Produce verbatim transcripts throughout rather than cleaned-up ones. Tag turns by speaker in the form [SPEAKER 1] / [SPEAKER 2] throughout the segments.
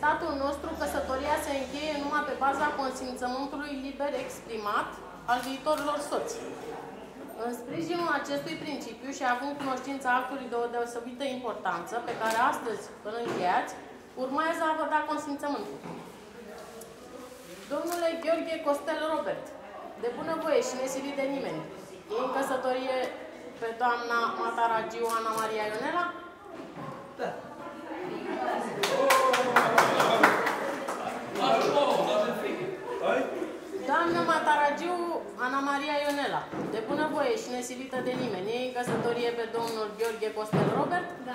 [SPEAKER 1] statul nostru, căsătoria se încheie numai pe baza consimțământului liber exprimat al viitorilor soți. În sprijinul acestui principiu și având cunoștința actului de o deosebită importanță, pe care astăzi îl încheiați, urmează a vă da consimțământul. Domnule Gheorghe Costel Robert, de bunăvoie și nesilit de nimeni, e în căsătorie pe doamna Mataragiu Ana Maria Ionela?
[SPEAKER 2] Da.
[SPEAKER 1] Doamna Mataragiu Ana Maria Ionela, de bunăvoie și nesilită de nimeni, e în căsătorie pe domnul Gheorghe Costel Robert?
[SPEAKER 3] Da.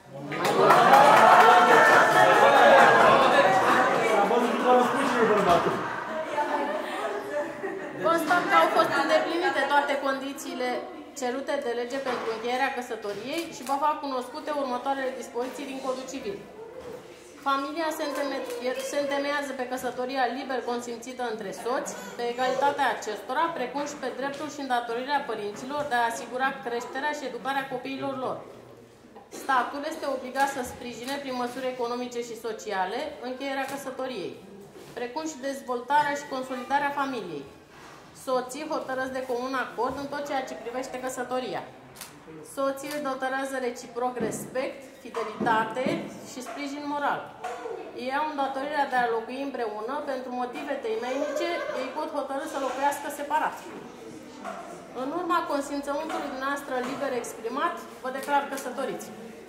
[SPEAKER 1] Constat că au fost îndeplinite toate condițiile cerute de lege pentru încheierea căsătoriei și vă fac cunoscute următoarele dispoziții din Codul Civil. Familia se, înteme se întemeiază pe căsătoria liber consimțită între soți, pe egalitatea acestora, precum și pe dreptul și îndatorirea părinților de a asigura creșterea și educarea copiilor lor. Statul este obligat să sprijine prin măsuri economice și sociale încheierea căsătoriei, precum și dezvoltarea și consolidarea familiei. Soții hotărăsc de comun acord în tot ceea ce privește căsătoria. Soții își dotărează reciproc respect, fidelitate și sprijin moral. Ei au îndatorirea de a locui împreună, pentru motive temeinice, ei pot hotărî să locuiască separat. În urma consimțământului noastră liber exprimat, vă declar căsătoriți.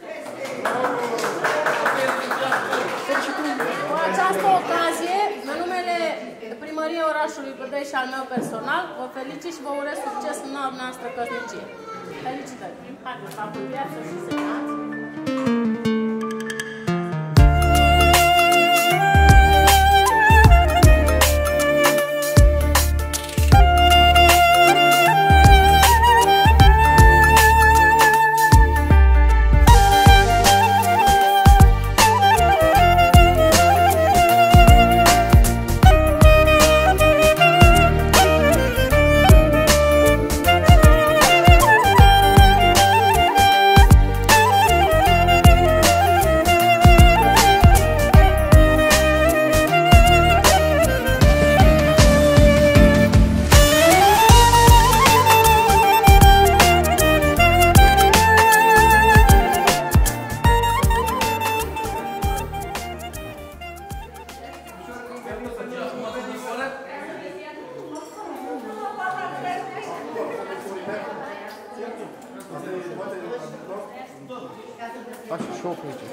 [SPEAKER 1] Cu această ocazie, în numele Primăriei Orașului Bârdești și al meu personal, vă felicit și vă urez succes în noua noastră căsnicie. Felicitări! Haideți, la viață și semnați!
[SPEAKER 4] Așa și o plece.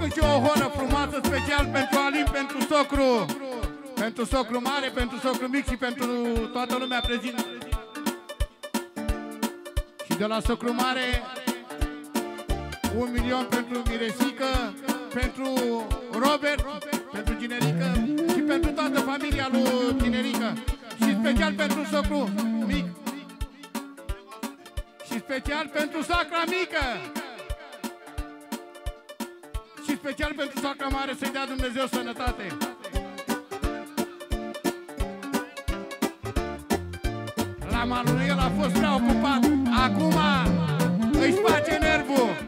[SPEAKER 2] aduc și o horă frumoasă special pentru Alin, pentru socru, pentru socru mare, pentru socru mic și pentru toată lumea prezentă. Și de la socru mare un milion pentru Miresică, pentru Robert, pentru Ginerică și pentru toată familia lui Ginerică. Și special pentru socru mic. Și special pentru sacra mică. Și special pentru sacra mare, să-i dea Dumnezeu sănătate. La malul el a fost prea ocupat. Acum îi face nervul.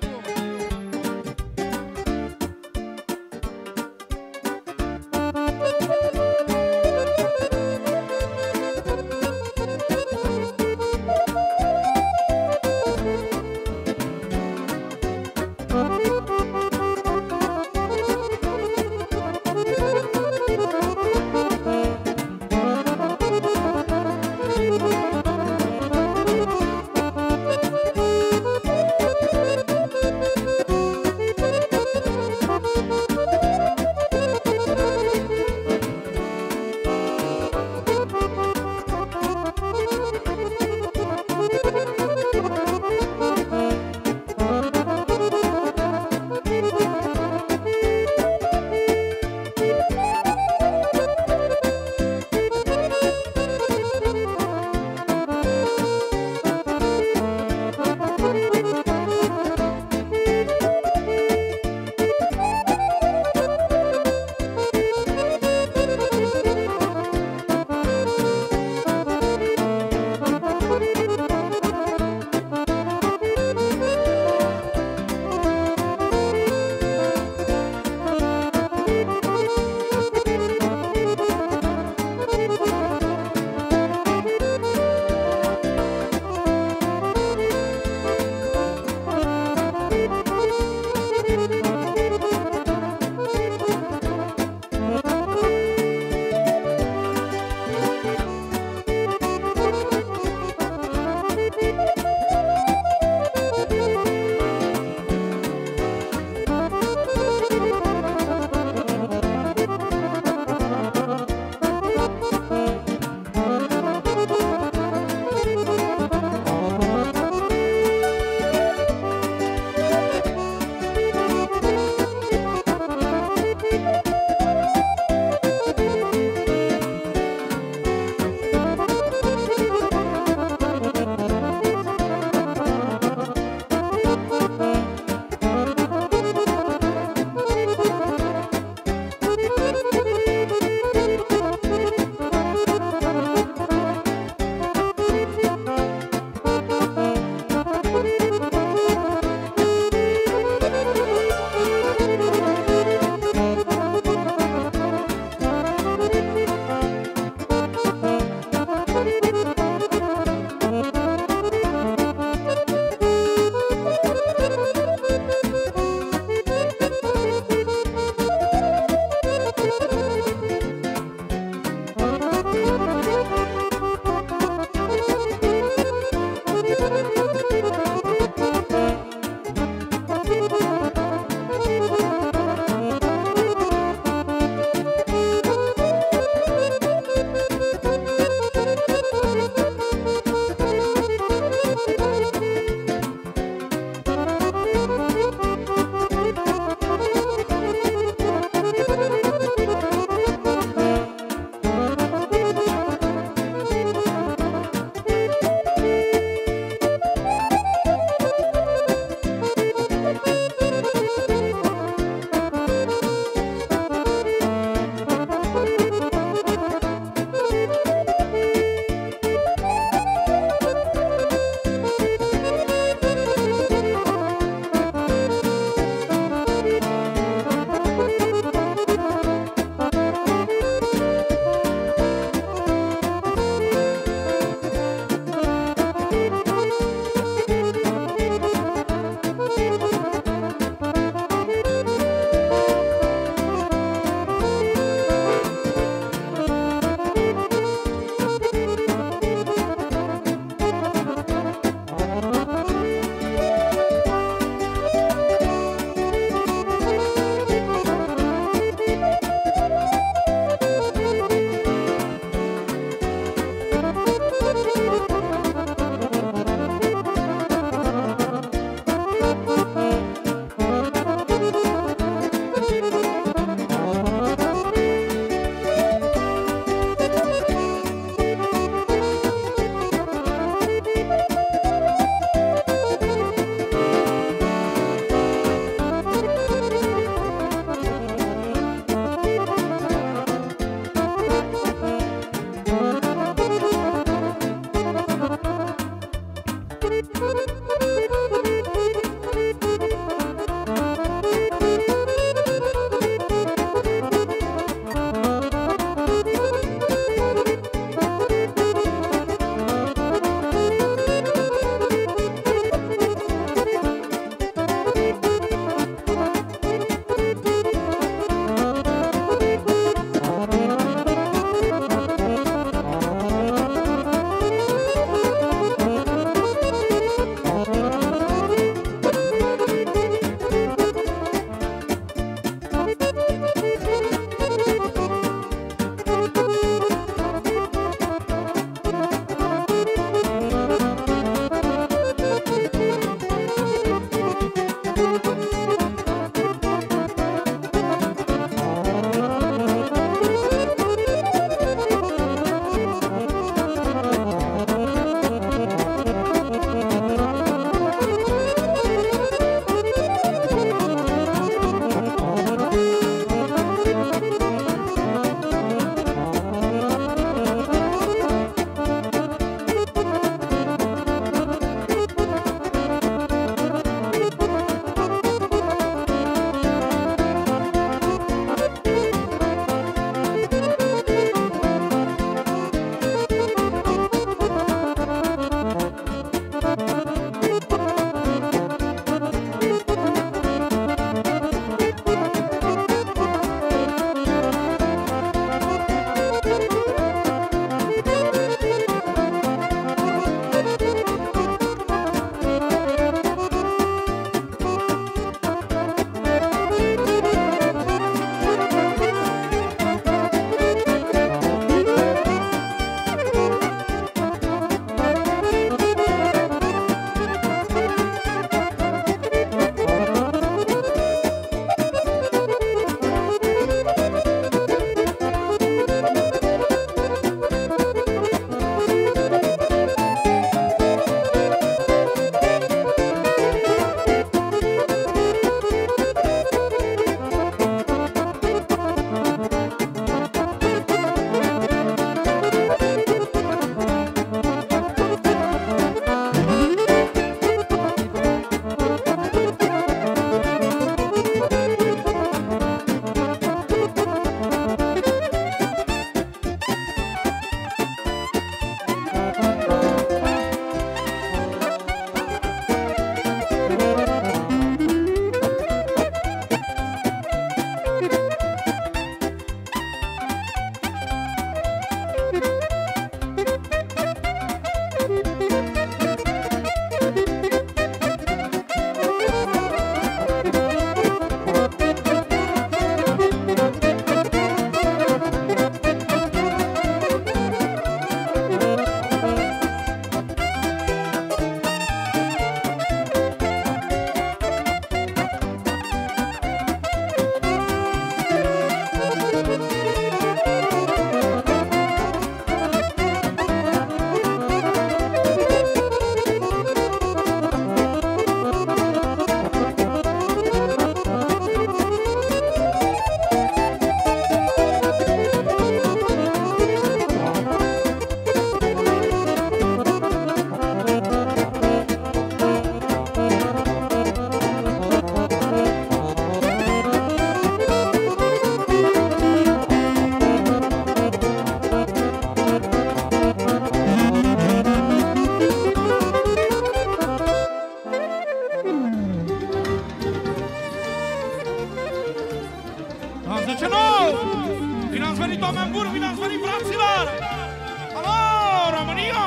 [SPEAKER 3] De ce nu? Bine ați venit, oameni buni, bine ați venit, fraților! Alo, România!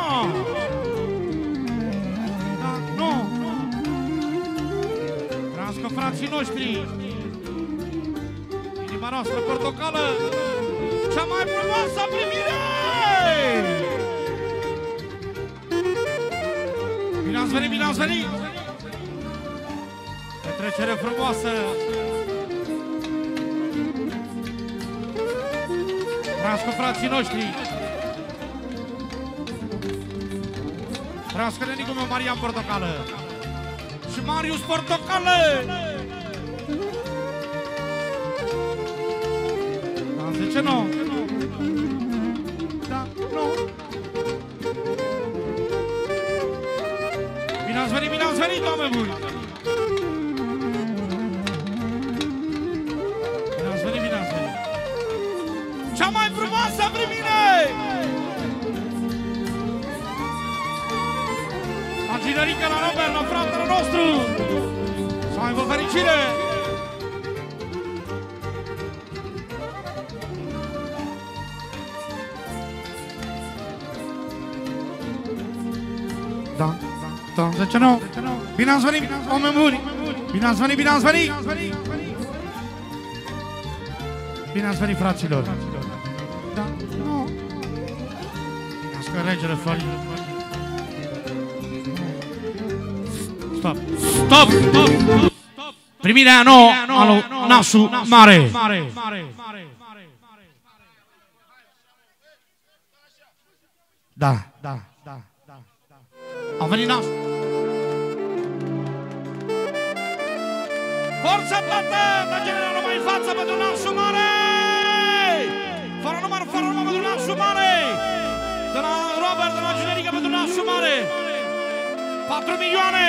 [SPEAKER 3] Da, nu! Trăiască frații noștri! Inima noastră portocală! Cea mai frumoasă primire! Bine ați venit, bine ați venit! Petrecere frumoasă! Trăiască frații noștri! Trăiască nenicul meu Marian Portocală! Și Marius Portocală! Da, de ce nu? Da, nu! Bine ați venit, bine ați venit, oameni buni! Bine ați venit, bine ați venit! Cea mai frumoasă primire! La Ginerică, la Robert, la fratele nostru! Să aibă fericire! Da, da, de ce nu? Bine ați venit, oameni buni! Bine ați venit, bine ați venit! Bine ați venit, fraților! Da, nu! Bine regele Florin! Stop! Stop! Stop! Primirea nouă a lui Nasu Mare! Da, da, da, da. Au venit Nasu! Forță toată! Tăgerea numai în față pentru Nasu Mare! Fără număr, fără număr pentru Nasu Mare! De la Robert, de la Generică pentru Nasu Mare! patru milioane!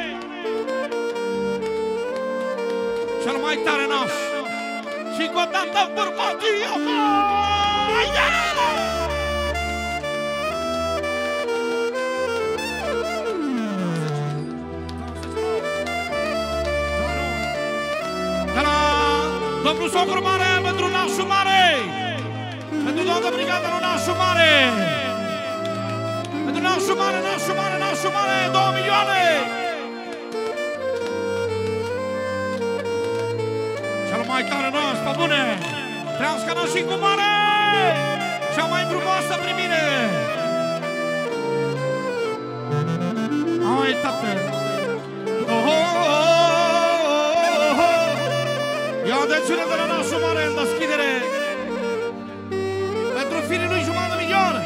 [SPEAKER 3] Cel mai tare naș! Și cu o dată bărbatii! Haide! De la domnul Socru Mare pentru Nasu Mare! Pentru toată brigada lui Nasu Mare! Pentru Nasu Mare, Nasu Mare, Nasu Mare, două milioane! Cel mai tare naș, pe bune! Trească Nașicu Mare! Cea mai frumoasă primire! Hai, tată! Oh, oh, oh, oh. Ia atențiune de la Nasu Mare în deschidere! Pentru firii lui jumătate de milion!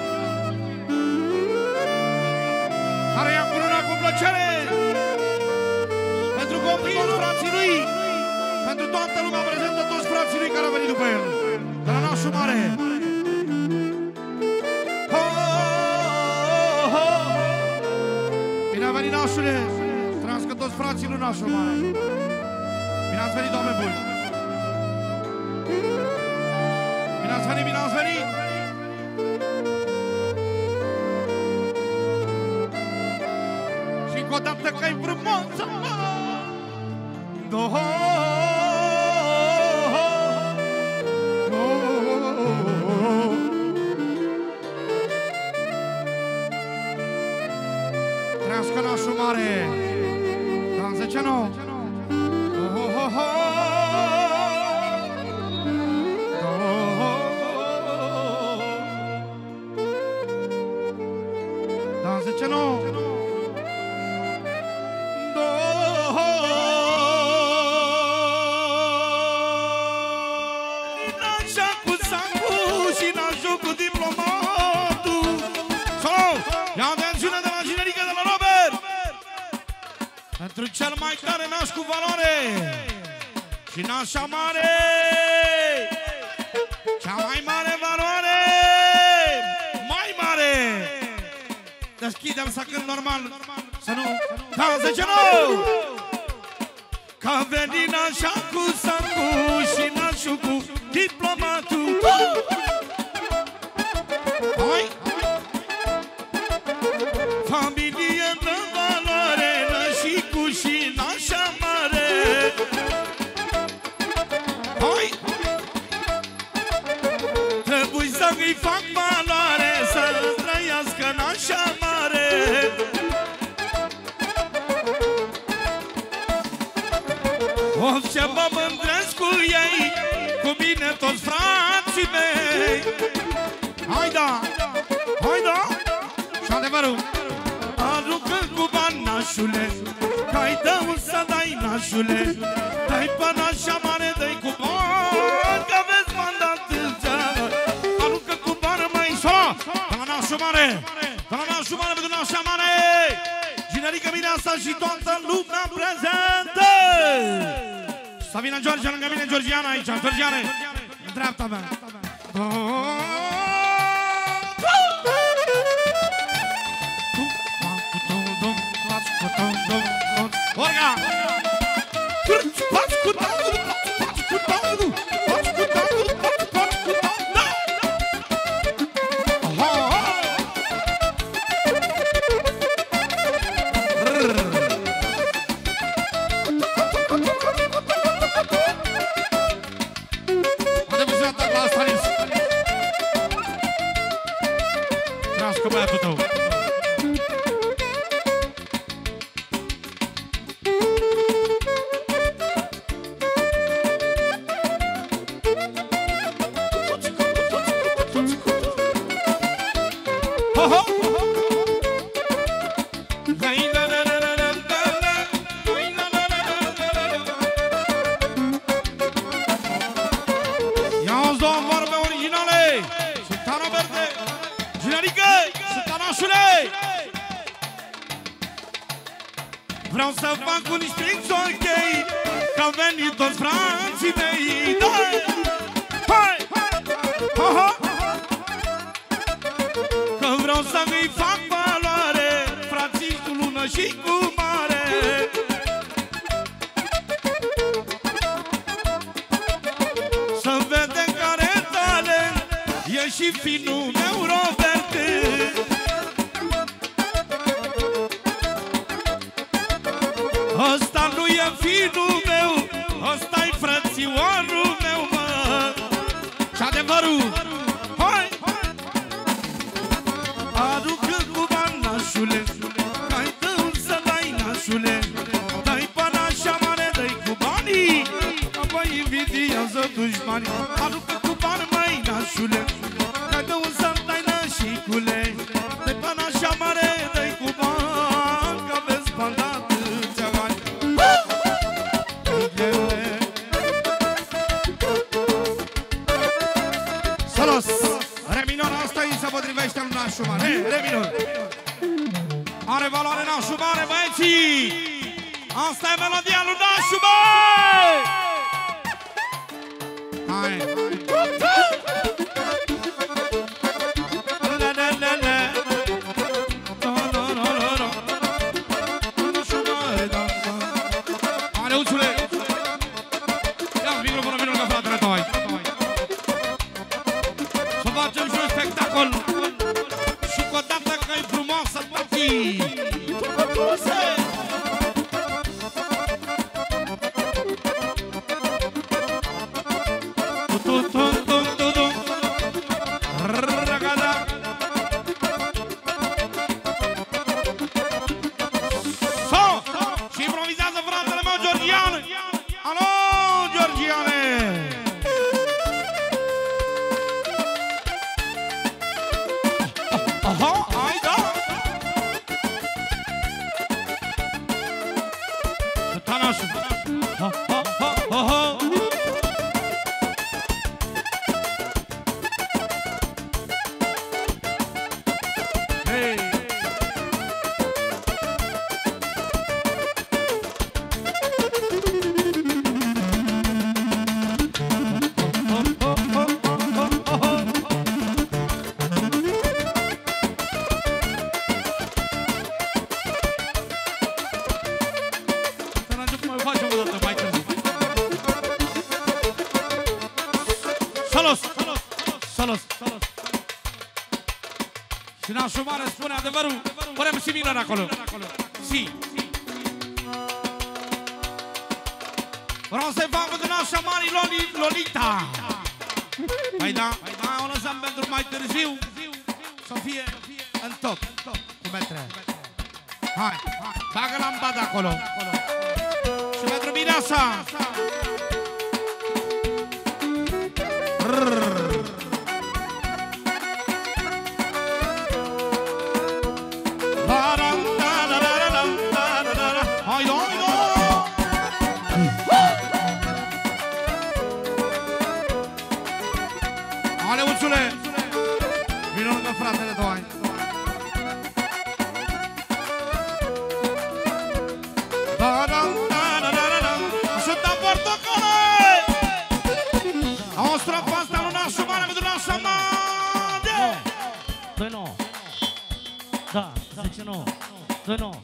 [SPEAKER 3] Care i-a încurunat cu plăcere! Pentru copiii toți frații lui! Pentru toată lumea prezentă, toți frații lui care au venit după el! De la Nasu Mare! Ho, ho, ho. Bine a venit Nașule! Trăiască toți frații lui Nasu Mare! Bine ați venit, oameni buni! Bine ați venit, bine ați venit! Și încă o dată că-i frumoasă! Do-ho! Trească Nasu Mare! Danse ce nu? Danse ce nu? Pentru cel mai tare naș cu valoare și nașa mare, cea mai mare valoare, mai mare. Deschidem să cânt normal, să nu, ca zice nu. Că veni nașa cu sangu și nașul cu diplomatul. Hai! Familie de valoare, nașicu și nașa mare. Hai! să-i fac valoare, să trăiască n-așa mare. O să mă mândresc cu ei, cu bine toți frații mei. Hai da, hai da, și adevărul. Aruncă cu bani, nașule, că-i dău să dai, nașule. Dai până așa mare, dai cu bani, că vezi mandat tâlță. Aruncă cu bani, măi, sola, de la nașul mare, de la nașul mare, pentru nașa mare. Ginerică Mireasa și toată lumea prezentă. Să vină George lângă mine, Georgiana aici, Georgiane, în dreapta mea. Orga! Pați cu tangu, pați cu tangu, pați cu tangu, pați cu tangu, da! Aha! Poate vă ziua ta la Stanis. Trească băiatul tău. Vreau să fac un șprinț ok, că-au venit toți frații mei. Hai! Aha! Că vreau să-i fac valoare, frații cu lună și cu mare. Să vedem care talent e și finul meu Robert. Ăsta nu e finul meu, ăsta-i frățioarul meu, mă. Și adevărul, hai! Aruncă cu bani, nașule, că-i dău să dai, nașule. Dai bani așa mare, dai cu banii, apoi invidiază dușmanii. Aruncă cu bani, măi, nașule, că-i dău să dai, nașicule. Dai bani așa mare, dai cu bani, că vezi bani dat. Re minor, asta îi se potrivește lui nașul mare. Re minor. Are valoare nașul mare, băieții. Asta e melodia lui nașul mare. Hai. Are uțule. Ia-ți microfonul, vină lângă fratele tău aici. Facem și un spectacol și cu o dată că-i frumoasă va fi. Și improvizează fratele meu Georgian. Alo, Georgiane! Aha, hai da! Tanașul! Ha, ha, ha, ha, ha! Hei! Salos! Salos! Și nașul mare spune adevărul, vrem și minori acolo. Si! Vreau să-i fac pentru nașa mare Lolita! Hai da, hai da, o lăsăm pentru mai târziu să fie în tot, cu metre. Hai, bagă lampada acolo. Și pentru mireasa. Hai, hai, Aleuțule, vină lângă fratele tău, hai. Suntem portocale! O strofă asta lui nașul mare pentru nașa mare!
[SPEAKER 4] Doi nouă. Da, zice nouă. Doi nouă.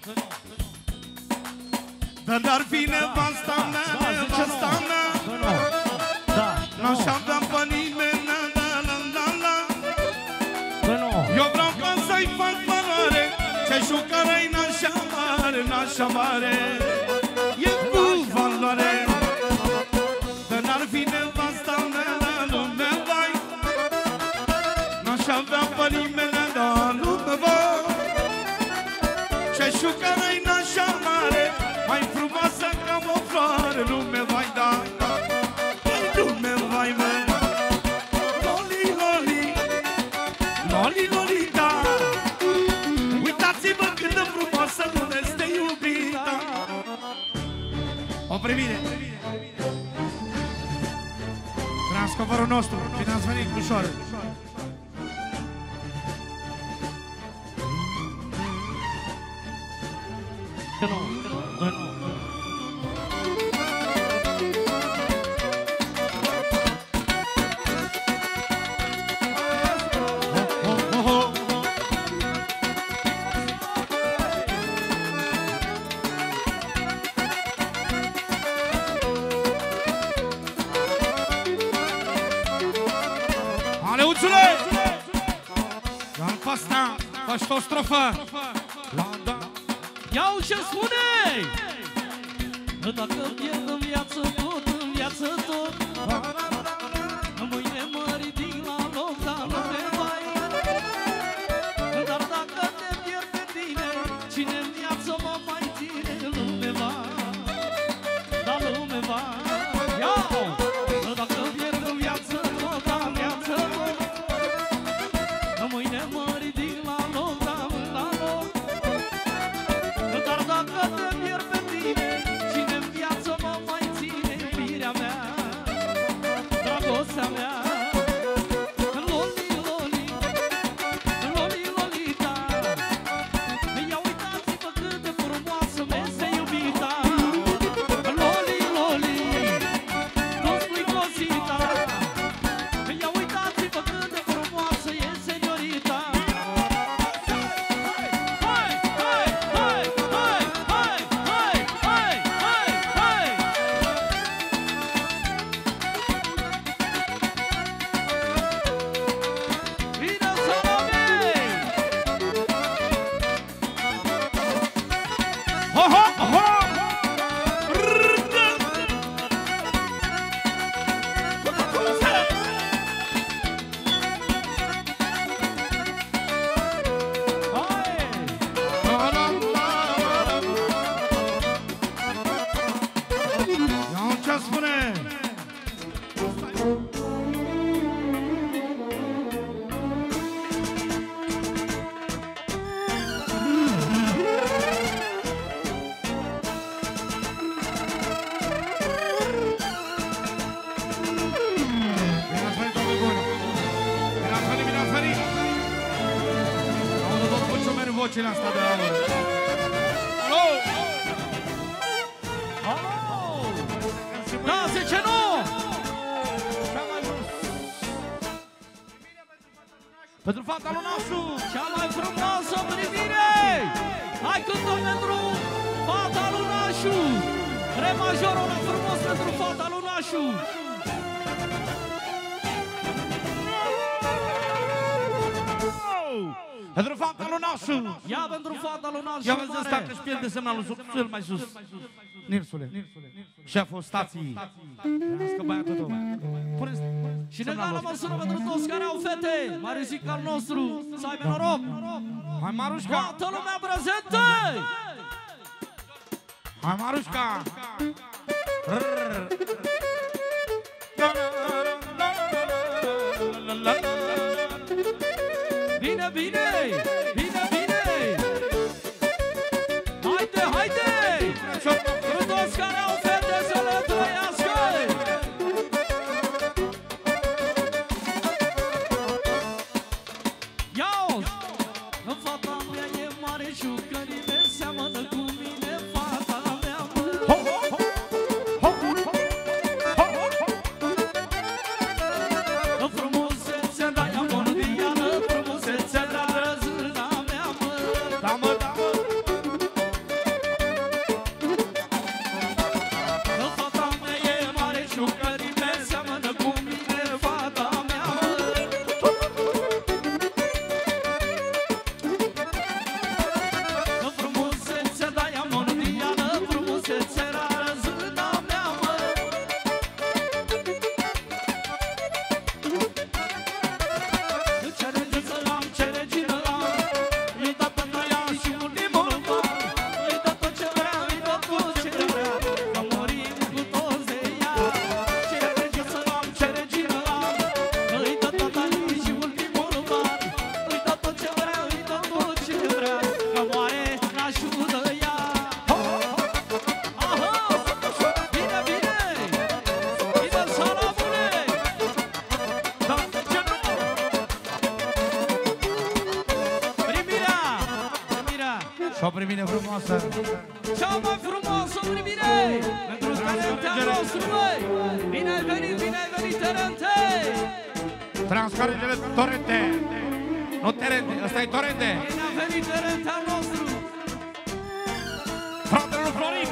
[SPEAKER 3] Dar dar fi nevasta mea, nevasta mea.
[SPEAKER 4] Doi nouă. Da,
[SPEAKER 3] n-aș avea pe nimeni, la la la la la.
[SPEAKER 4] Doi nouă.
[SPEAKER 3] Eu vreau ca să-i fac valoare, ce-i șucără-i nașa mare, nașa mare. E cu valoare. Dar n-ar fi nevasta mea la lume, vai. N-aș avea pe nimeni la lume, vai. Ce-i șucără-i nașa mare, mai frumoasă ca o floare, lume, vai, da. Lume, vai, mă. Loli, loli, loli, loli, da. Uitați-vă cât de frumoasă lume este iubita. O privire. Transcovarul nostru, bine ați venit, Bușoară.
[SPEAKER 4] Doi nouă. Doi nouă.
[SPEAKER 3] Aleuțule! Ia-l pe asta, faci o strofă.
[SPEAKER 4] Iau ce spune! Dacă pierd în viață tot, în viață tot, mâine mă ridic la loc, dar nu te vai. Dar dacă te pierd pe tine, cine în viață mă mai ține? Lume va, da lume va. Iau! Dacă pierd în viață tot, în viață tot, mâine mă ridic la loc, dar la loc. Dar dacă te pierd pe tine, cine în viață mă mai ține? Iubirea mea, dragostea mea. Loli, loli, loli, lolita. Ia uitați-vă cât de frumoasă mi-este iubita. Loli, loli, nu-ți cosita. Ia uitați-vă cât de frumoasă e seniorita. Hai, hai, hai, hai, hai, hai, hai, hai, hai. Bine să rămâi!
[SPEAKER 3] Ho, ho, ho! Ia-o ce spune! Bine ați venit, oameni buni! Bine ați venit, bine ați venit! Audă tot mulțumesc vocile astea de aur. Alo!
[SPEAKER 4] Da, zice nu!
[SPEAKER 3] Pentru fata lui Nașu!
[SPEAKER 4] Cea mai frumoasă privire! Hai cântăm pentru fata lui Nașu! Re majorul ăla frumos pentru fata lui Nașu!
[SPEAKER 3] Pentru fata lui Nașu!
[SPEAKER 4] Ia pentru fata lui Nașu!
[SPEAKER 3] Ia vezi ăsta că își pierde semnalul cel mai sus. Nirsule, șeful stației. Vrească băiatul tău. Pune
[SPEAKER 4] Și în egală măsură pentru toți care au fete, Mariușica al nostru, să aibă noroc.
[SPEAKER 3] Hai, Marușca!
[SPEAKER 4] Toată lumea prezentă!
[SPEAKER 3] Hai, Marușca!
[SPEAKER 4] Bine, bine! Bine, bine! Haide, haide! Pentru toți care au fete să le trăiască! Ia-o! În fata mea e mare șucărime, seamănă cu mine fata mea, mă! În frumusețea de-aia mondială, frumusețea de răzâna mea, mă!
[SPEAKER 3] Da, mă, da, mă!
[SPEAKER 4] În fata mea e mare șucărime, seamănă cu mine fata mea, mă! În frumusețea de-aia mondială, frumusețea de răzâna mea, mă! Eu ce regină am, ce regină am, îi dă pe ea și ultimul ban. Îi dă tot ce vrea, îi dă tot ce vrea, că murim cu toți de ea. Ce regină am, ce regină am, îi dă tot ea și ultimul ban. Îi dă tot ce vrea, îi dă tot ce vrea, că moare nașul de ea. Aha! Bine, bine! Bine, salamule! Da, ce nu? Primirea! Primirea!
[SPEAKER 3] Și o primire frumoasă!
[SPEAKER 4] Cea mai frumoasă primire! Pentru Terente al nostru, băi! Bine ai venit, bine ai venit, Terente!
[SPEAKER 3] Transcarele Torente! Nu Terente, ăsta e Torente!
[SPEAKER 4] Bine ai venit, Terente al nostru!
[SPEAKER 3] Fratele lui Florin!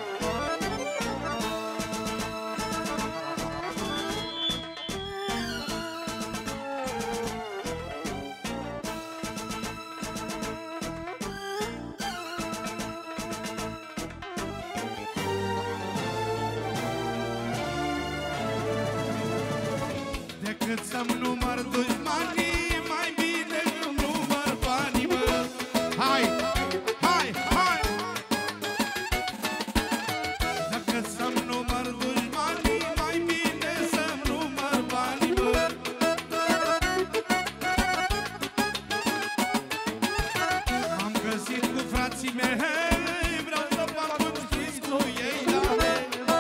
[SPEAKER 2] Decât să-mi număr dușmanii, mai bine îmi număr banii, mă. Hai, hai, hai! Decât să-mi număr dușmanii, mai bine să-mi număr banii, mă. Am găsit cu frații mei, vreau să fac un știți cu ei, dale.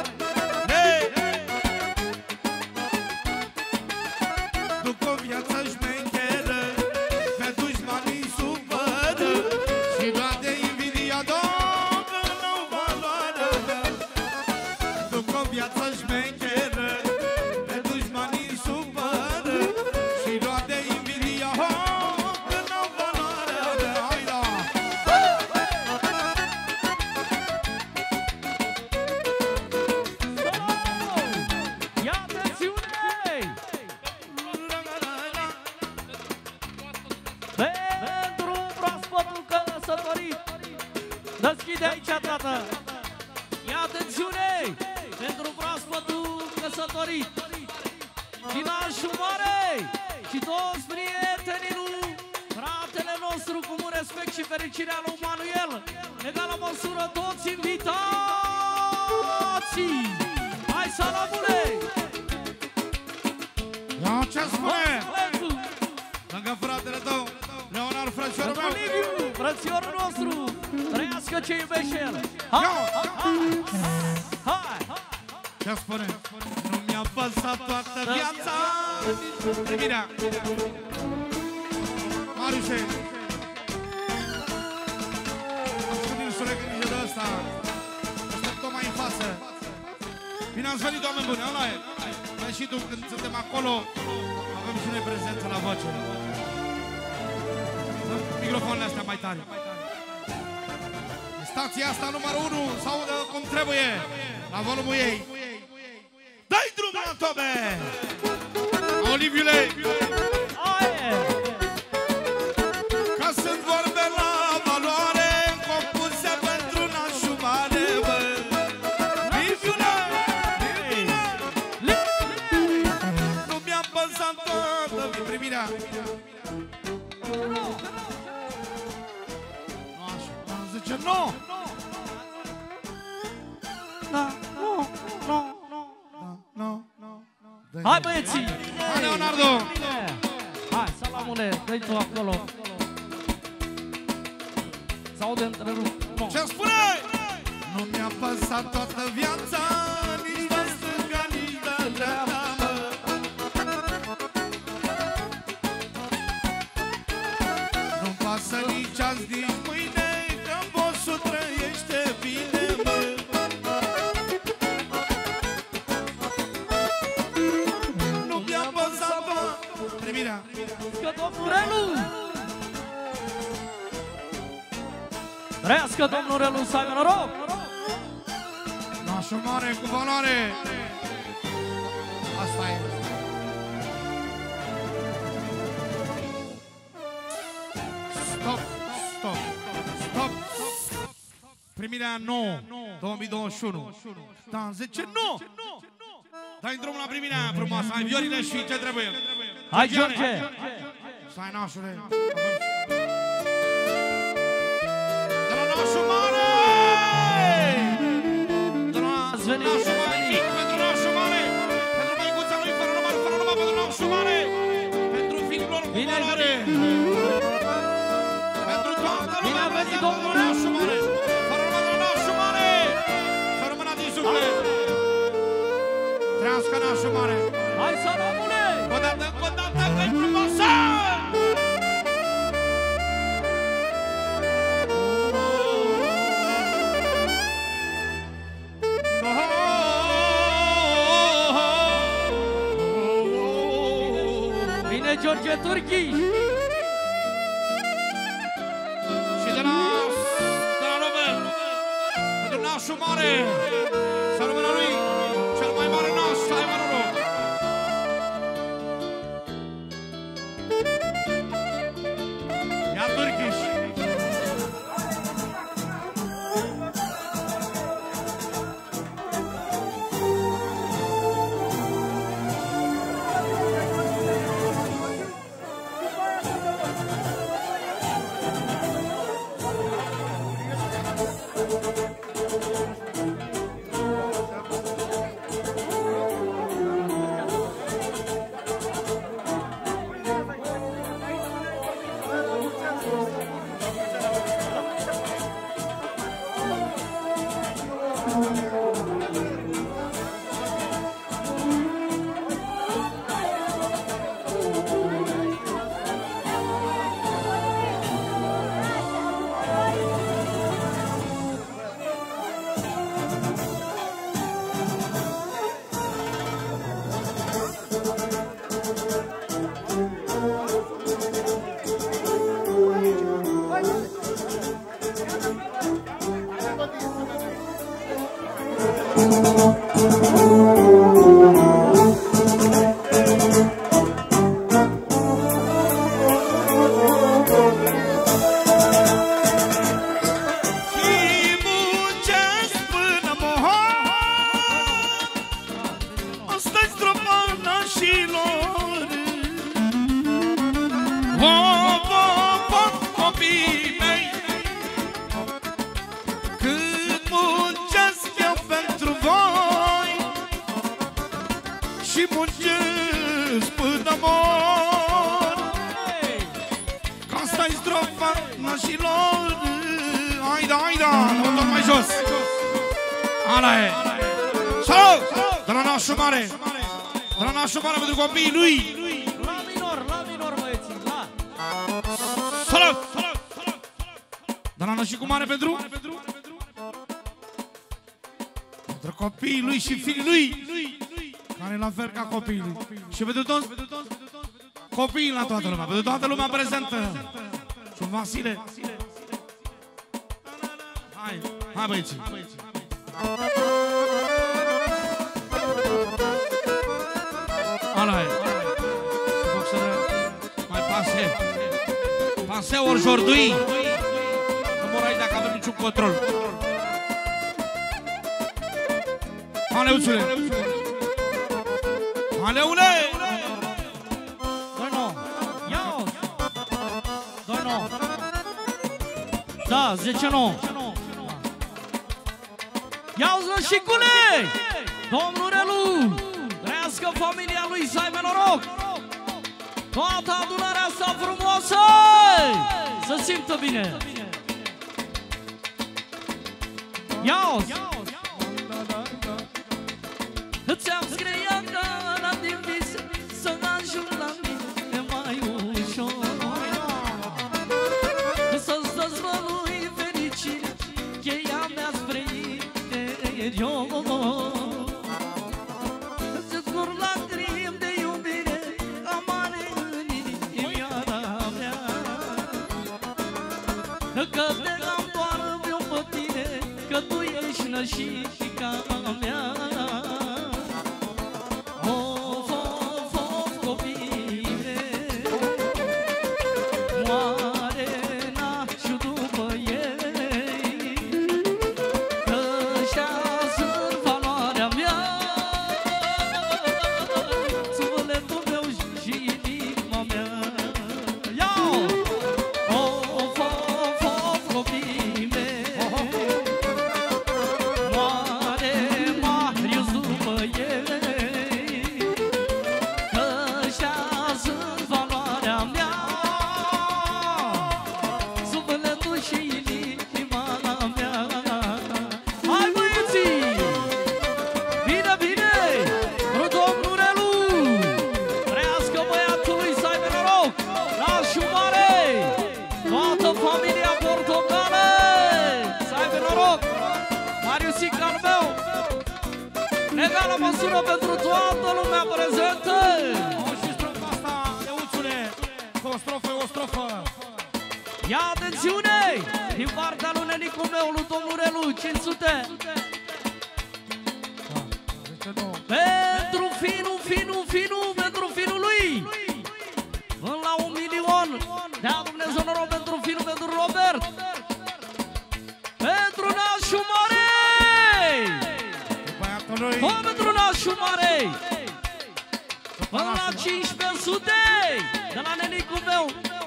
[SPEAKER 2] Duc o viață șmecheră, pe dușmanii supără, și doar de invidia domnă n-au valoare. Duc o viață șmecheră, pe dușmanii supără, și doar de invidia domnă n-au valoare. Hai da!
[SPEAKER 4] Ia atențiune! Pentru proaspătul căsătorit, deschide aici, tată! Ia atențiune! Pentru proaspătul căsătorit, din nașul mare și toți prietenii lui fratele nostru cu mult respect și fericirea lui Manuel, în egală măsură toți invitații! Hai, salamule!
[SPEAKER 2] Ia ce spune?
[SPEAKER 4] Băiețu!
[SPEAKER 2] Lângă fratele tău, Leonard, frățiorul meu.
[SPEAKER 4] Liviu, frățiorul nostru, trăiască ce iubește el. Hai, hai, hai,
[SPEAKER 2] Ce spune? Nu mi-a păsat toată viața. Primirea. Mariușe. Am spus din sure grijă de ăsta. Aștept-o mai în față. Bine ați venit, oameni buni, ăla e. Dar și tu, când suntem acolo, avem și noi prezență la voce. Microfoanele astea mai tare. Stația asta numărul unu se audă cum trebuie, la volumul ei. Dai drumul la tobe! Oliviule! Că sunt vorbe la valoare, compuse pentru nașul mare, bă! Liviule! Nu mi-am
[SPEAKER 3] apăsat toată primirea. Zice nu!
[SPEAKER 4] Da, nu, nu,
[SPEAKER 3] nu, nu.
[SPEAKER 4] Hai băieții!
[SPEAKER 3] Hai Leonardo!
[SPEAKER 4] Hai, Salamule, dă-i tu acolo. S-aude întrerupt.
[SPEAKER 3] Ce spune? Nu mi-a păsat toată viața, nici de stânga, nici de dreapta. Nu-mi pasă nici azi, nici mâine, că bossul trăiește bine, mă. Nu mi-a păsat toată primirea.
[SPEAKER 4] Că domnul Relu! Trăiască domnul Relu, să aibă noroc!
[SPEAKER 3] Nașul mare cu valoare! Asta e! Stop! Stop! Stop! Primirea nouă, două mii douăzeci și unu. Dan zice nu! Dai drumul la primirea frumoasă, ai viorile și ce trebuie?
[SPEAKER 4] Hai, George!
[SPEAKER 3] Stai, nașule! De la nașul mare! De la nașul mare, mic pentru nașul mare! Pentru măicuța lui, fără număr, fără număr, pentru nașul mare! Pentru fiul lor cu valoare! Pentru toată lumea, pentru nașul mare! Fără număr de la nașul mare! Să rămână din suflet! Trească nașul mare!
[SPEAKER 4] Hai, Salamule!
[SPEAKER 3] O dată, o dată, că-i frumoasă!
[SPEAKER 4] Vine George Turchi!
[SPEAKER 3] Și de la, de la Robert, pentru nașul mare, să rămână lui, cel mai mare naș, să aibă noroc. Ia Turchiș! Copiii lui!
[SPEAKER 4] La minor, la minor, băieții, la!
[SPEAKER 3] Salut! De la nășicu mare pentru? Pentru copiii lui și fiii lui! Care e la fel ca copiii lui. Și pentru toți copiii la toată lumea, pentru toată lumea prezentă. Și Vasile. Hai, hai băieții! Ala e. Foc să mai pase. Pase ori jordui. Nu mor aici dacă avem niciun control. Aleuțule! Aleule!
[SPEAKER 4] Da, zece nouă. Ia-uzi, nășicule! Domnul Relu! Trăiască familia lui, să aibă noroc! Toată adunarea asta frumoasă! Să simtă bine! Ia-uzi! Ți-am scriat cara din vis să ajung la mine mai ușor, să-ți dezvălui fericire, cheia mea spre interior. Să-ți cur lacrimi de iubire amare în inimioara mea, că te-am doar vreau pe tine, că tu ești nășica mea. Egală măsură pentru toată lumea prezentă.
[SPEAKER 3] O, și strofa asta, Leuțule, cu o strofă, o strofă.
[SPEAKER 4] Ia atențiune! Din partea lui nenicul meu, lui domnul Relu, cinci sute. Pentru finul, finul, finul, pentru finul lui. Până la un milion. Dea Dumnezeu noroc pentru finul, pentru Robert. Pentru nașul mare. O, pentru nașul mare. Până la cincisprezece sute. De la nenicul meu.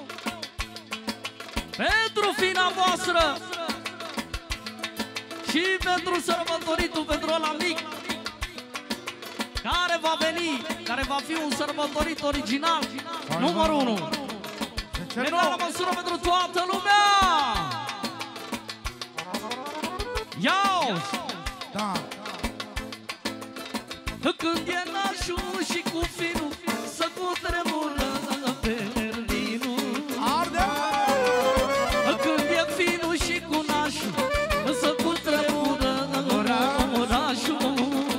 [SPEAKER 4] Pentru fina voastră. Și pentru sărbătoritul, pentru ăla mic care va veni, care va fi un sărbătorit original, numărul unu. Pentru la măsură pentru toată lumea. Ia-uzi!
[SPEAKER 2] Da.
[SPEAKER 4] Când e nașul și cu finul să cutremură Berlinul.
[SPEAKER 2] Arde!
[SPEAKER 4] Când e finul și cu nașul să cutremură orașul.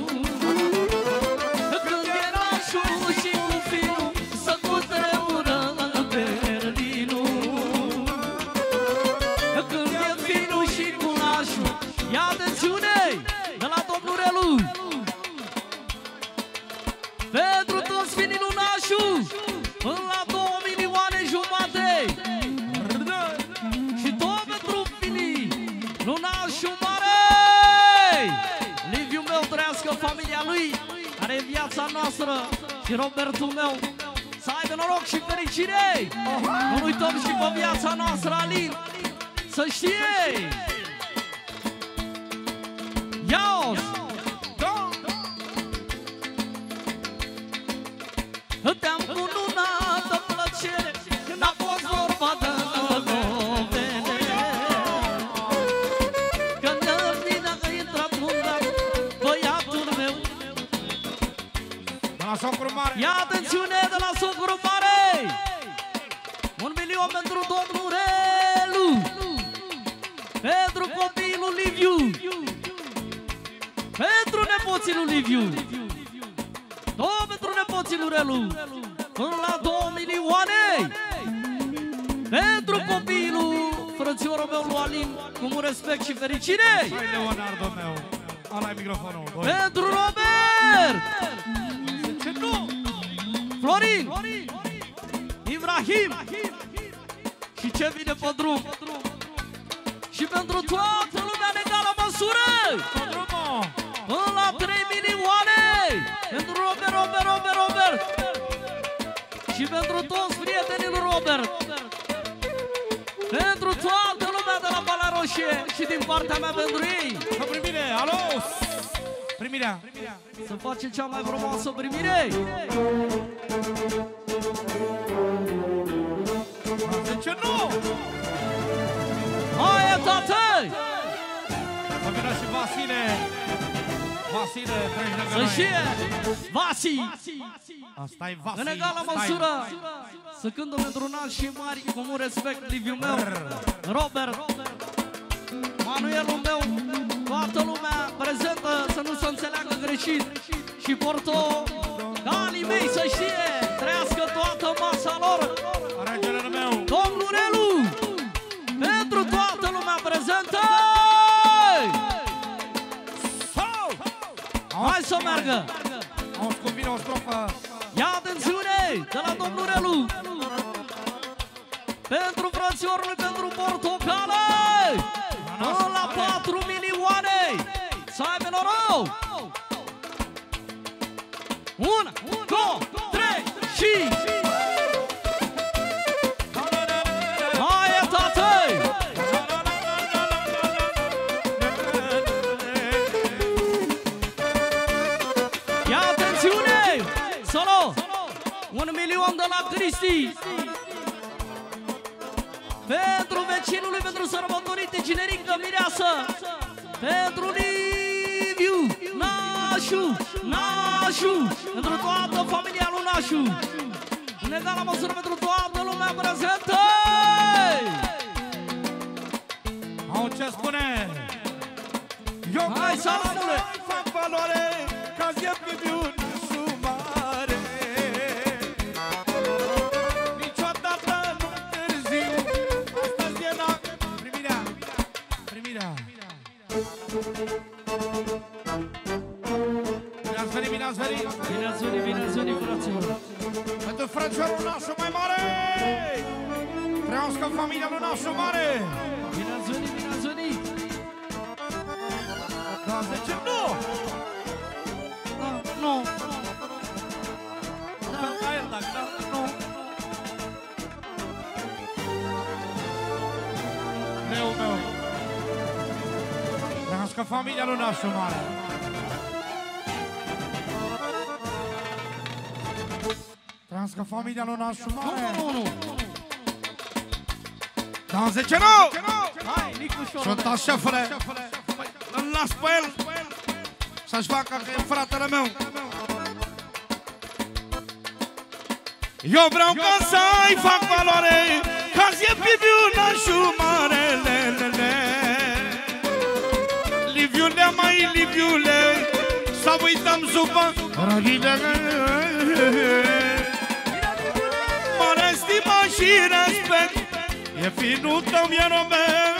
[SPEAKER 4] Când e nașul și cu finul să cutremură Berlinul. Când e finul și cu nașul. Ia atențiune! De la domnul Relu. Pentru toți finii lunașul, până la două milioane jumate. Și tot pentru finii lunașul mare. Liviu meu, trăiască familia lui, care e viața noastră. Și Robertul meu, să aibă noroc și fericire. Nu uităm și pe viața noastră, Alin. Să știe. Ia-o-ți! Te-am cununat de plăcere, n-a fost vorba de dovede. Când în mine a intrat mândra băiatul meu.
[SPEAKER 3] De la socru mare.
[SPEAKER 4] Ia atențiune de la socru mare. Un milion pentru domnul Relu. Pentru copilul Liviu. Pentru nepoții lui Liviu. Două pentru nepoții lui Relu. Până la două milioane. Pentru copilul frățiorul meu lui Alin, cu mult respect și fericire.
[SPEAKER 3] Hai, Leonardo meu. Ala-i microfonul. Doi.
[SPEAKER 4] Pentru Robert. Florin. Ibrahim. Și ce vine pe drum. Și pentru toată lumea în egală măsură. Până la trei milioane. Pentru Robert, Robert, Robert, Robert. Și pentru toți prietenii lui Robert. Pentru toată lumea de la Bala roșie și din partea mea pentru ei.
[SPEAKER 3] O primire, alo! Primirea.
[SPEAKER 4] Să face cea mai frumoasă primire.
[SPEAKER 3] De ce nu?
[SPEAKER 4] Hai, tată!
[SPEAKER 3] Să vină și Vasile. Vasile, treci lângă
[SPEAKER 4] Să
[SPEAKER 3] noi.
[SPEAKER 4] știe, Vasi!
[SPEAKER 3] Asta e Vasi.
[SPEAKER 4] În egală
[SPEAKER 3] stai.
[SPEAKER 4] măsură, să cântă pentru înalți și mari, cu mult respect, Liviu meu, Robert, Manuelul meu, toată lumea prezentă, să nu se înțeleagă greșit, și portogalii mei, să știe, trăiască toată masa lor,
[SPEAKER 3] Regele meu.
[SPEAKER 4] domnul Relu, pentru toată lumea prezentă! Hai să meargă!
[SPEAKER 3] Auzi cum vine o strofă.
[SPEAKER 4] Ia atențiune de la domnul Relu! Pentru frățiorul, pentru portocale! Până la patru milioane! Să aibă noroc! Una, două, trei și... Hai, tată! Ia atențiune! Solo! Un milion de la Cristi! Pentru vecinului, pentru sărbătorite generică mireasă! Pentru Liviu! Nașu! Nașu! Pentru toată familia lui Nașu! În egală măsură pentru toată lumea prezentă!
[SPEAKER 3] Au ce spune? Eu
[SPEAKER 4] Hai, salamule!
[SPEAKER 3] fac valoare ca zi Liviu sumare. Niciodată nu târziu. Astăzi e la primirea. Primirea. Bine ați venit, bine ați venit.
[SPEAKER 4] Bine ați venit, bine ați venit, fraților!
[SPEAKER 3] Pentru frățiorul nostru mai mare. Trăiască familia lui nostru mare.
[SPEAKER 4] Bine ați venit, bine ați venit!
[SPEAKER 3] Da, de ce nu?
[SPEAKER 4] Nu!
[SPEAKER 3] Da, el, dacă da, nu. Leu meu. Trăiască familia lui nostru mare. Trăiască familia lui nostru mare.
[SPEAKER 4] Nu, nu, nu!
[SPEAKER 3] Da, de ce nu?
[SPEAKER 4] Hai, Nicușor!
[SPEAKER 3] Sunt a șefule. Îl las pe el să-și facă că e fratele meu. Eu vreau ca să-i fac valoare, ca-zi e Liviu nașu marelele. Liviule, mai Liviule, să uităm supă rările. Mare stima și respect, e finul tău, e Robert.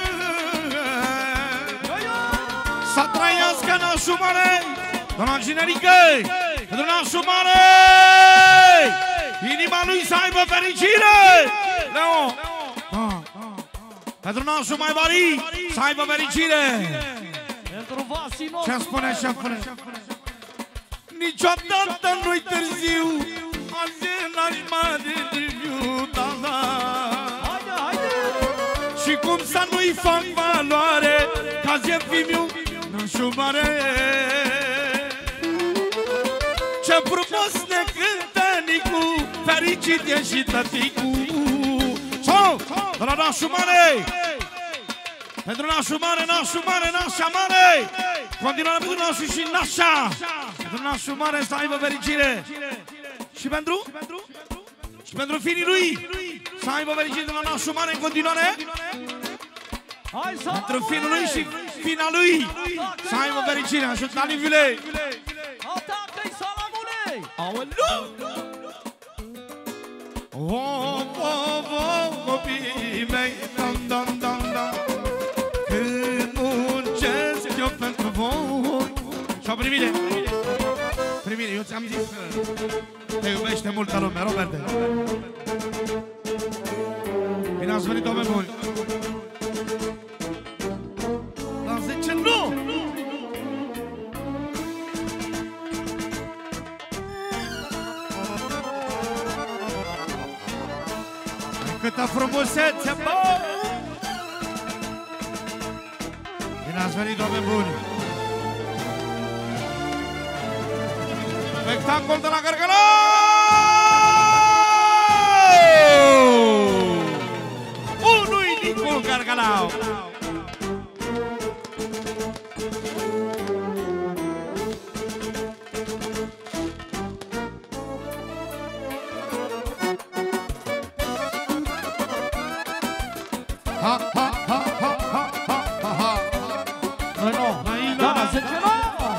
[SPEAKER 3] Să trăiască nașul mare, doamna generică, pentru nașul mare, inima lui să aibă fericire. Leo, pentru nașul mai mari, să aibă fericire.
[SPEAKER 4] Pentru Vasi nostru!
[SPEAKER 3] Ce spune șefule? Niciodată nu-i târziu, azi e n-aș mare Liviu, da, da.
[SPEAKER 4] Haide, haide!
[SPEAKER 3] Și cum să nu-i fac valoare, ca zi e Liviu nașul mare. Ce frumos ne cântă Nicu, fericit e și tăticu. Sau, de la nașul mare, pentru nașul mare, nașul mare, nașa mare. Continuare pentru nașul și nașa. Pentru nașul mare să aibă fericire. Și pentru? Și pentru fiii lui să aibă fericire de la nașul mare în continuare.
[SPEAKER 4] Hai, să...
[SPEAKER 3] Pentru fiul lui și fina lui să aibă fericire. Ajută, Liviule.
[SPEAKER 4] Atacă-i, salamule!
[SPEAKER 3] Aoleu! Oh, oh, oh, copiii mei, dam, dam, dam, dam. Când muncesc eu pentru voi. Și-o primire. Primire, eu ți-am zis că te iubește multă lume, Roberte. Bine ați venit, oameni buni. Dar zice nu! Câtă frumusețe, bă! Bine ați venit, oameni buni! Spectacol de la Gărgălău! Unui Nicol Gărgălău!
[SPEAKER 2] Ha, ha, ha, ha, ha, ha, ha, ha.
[SPEAKER 4] Noi nu, da, zice nu!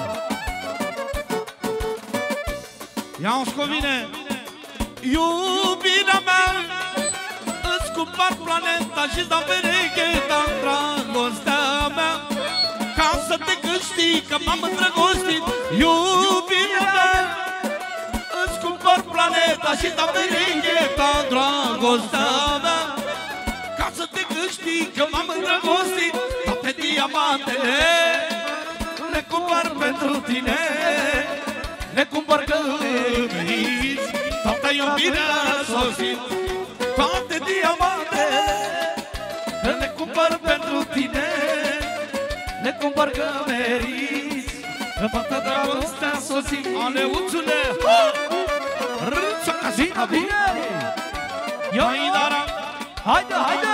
[SPEAKER 3] Ia-o scovine! Iubirea mea, îți cumpăr planeta și-ți dau perecheta în dragostea mea, ca să te câștigi, că m-am îndrăgostit. Iubirea mea, îți cumpăr planeta și-ți dau perecheta în dragostea mea, ca să te câștigi, că m-am îndrăgostit. Toate diamantele le cumpăr pentru tine, le cumpăr că veniți, toată iubirea sosit. Toate diamantele le cumpăr pentru tine, le cumpăr că meriți, că toată dragostea sosit. Aleuțule, râță ca zi,
[SPEAKER 4] Bine! Eu, haide, haide!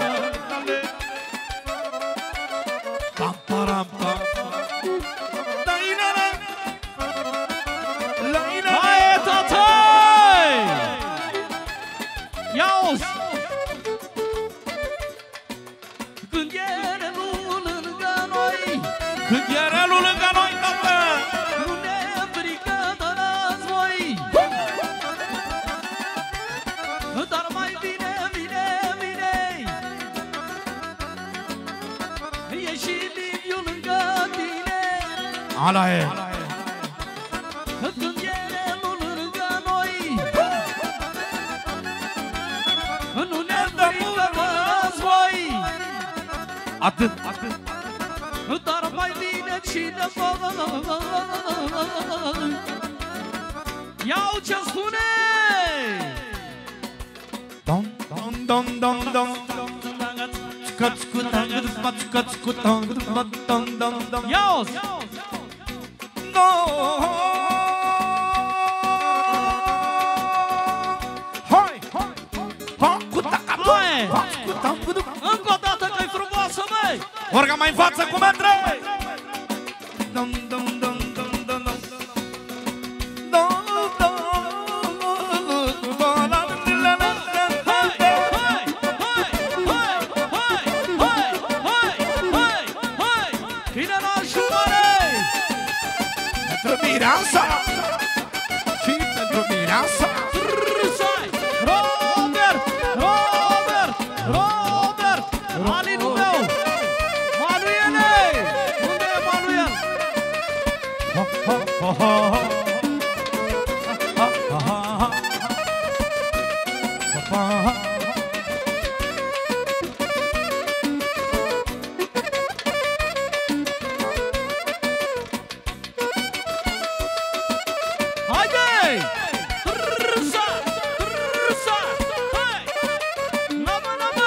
[SPEAKER 3] pam, param, pam. Da-i-na-na. La-i-na-na.
[SPEAKER 4] Hai, tătăi! Ia-uzi! Când e relul lângă noi,
[SPEAKER 3] Când e relul lângă noi, tată,
[SPEAKER 4] nu ne frică de război, dar mai bine, bine, bine, e și Liviu lângă tine.
[SPEAKER 3] ala e.
[SPEAKER 4] Când e relul lângă noi, nu ne frică de război,
[SPEAKER 3] Atât, atât.
[SPEAKER 4] dar mai bine cine vă... Iau ce spune!
[SPEAKER 3] Dom, dom, dom, dom, dom. Scut, scut, scut, scut, scut, scut, dom, dom, dom, dom.
[SPEAKER 4] Iau-ți!
[SPEAKER 3] No. Hai, hai, hai, cu taca,
[SPEAKER 4] Hai!
[SPEAKER 3] cu taca, cu taca.
[SPEAKER 4] Încă o dată că-i frumoasă, măi!
[SPEAKER 3] Orga mai în față cu metre! Dom, dom, dom, dom, dom, dom. Dom, dom, dom,
[SPEAKER 4] Hai! Hai! Hai! Hai! Hai! Hai! Hai! Hai! Hai! Bine la jumare!
[SPEAKER 3] pentru mireasa și pentru mireasa.
[SPEAKER 4] Râsai! Robert! Robert! Robert! Alinul meu! Manuele! Unde e Manuel?
[SPEAKER 3] Ha, ha, ha, ha. Ha, ha, ha, ha. Ha, ha, ha.
[SPEAKER 4] Haide! Râsa! Râsa! Hai! N-amă, n-amă!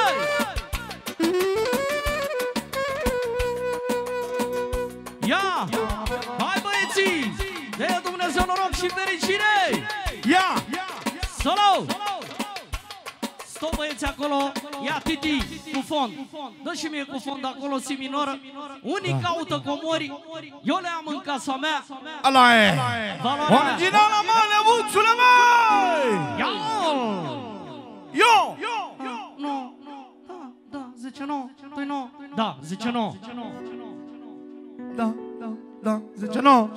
[SPEAKER 4] Ia! Hai, băieții! De Dumnezeu noroc și fericire!
[SPEAKER 3] Ia!
[SPEAKER 4] Solo! Stop, băieți, acolo! Ia, Titi, cu fond! Dă și mie cu fond acolo, si minor. Unii caută comori, eu le am în casa mea.
[SPEAKER 3] Ala e!
[SPEAKER 4] Valoarea mea.
[SPEAKER 3] Originala, mă, nebuțule, măi!
[SPEAKER 4] Ia!
[SPEAKER 3] Eu!
[SPEAKER 4] Nu, da, da, zice nu, păi nu, da, zice nu.
[SPEAKER 3] Da, da, da, zice nu.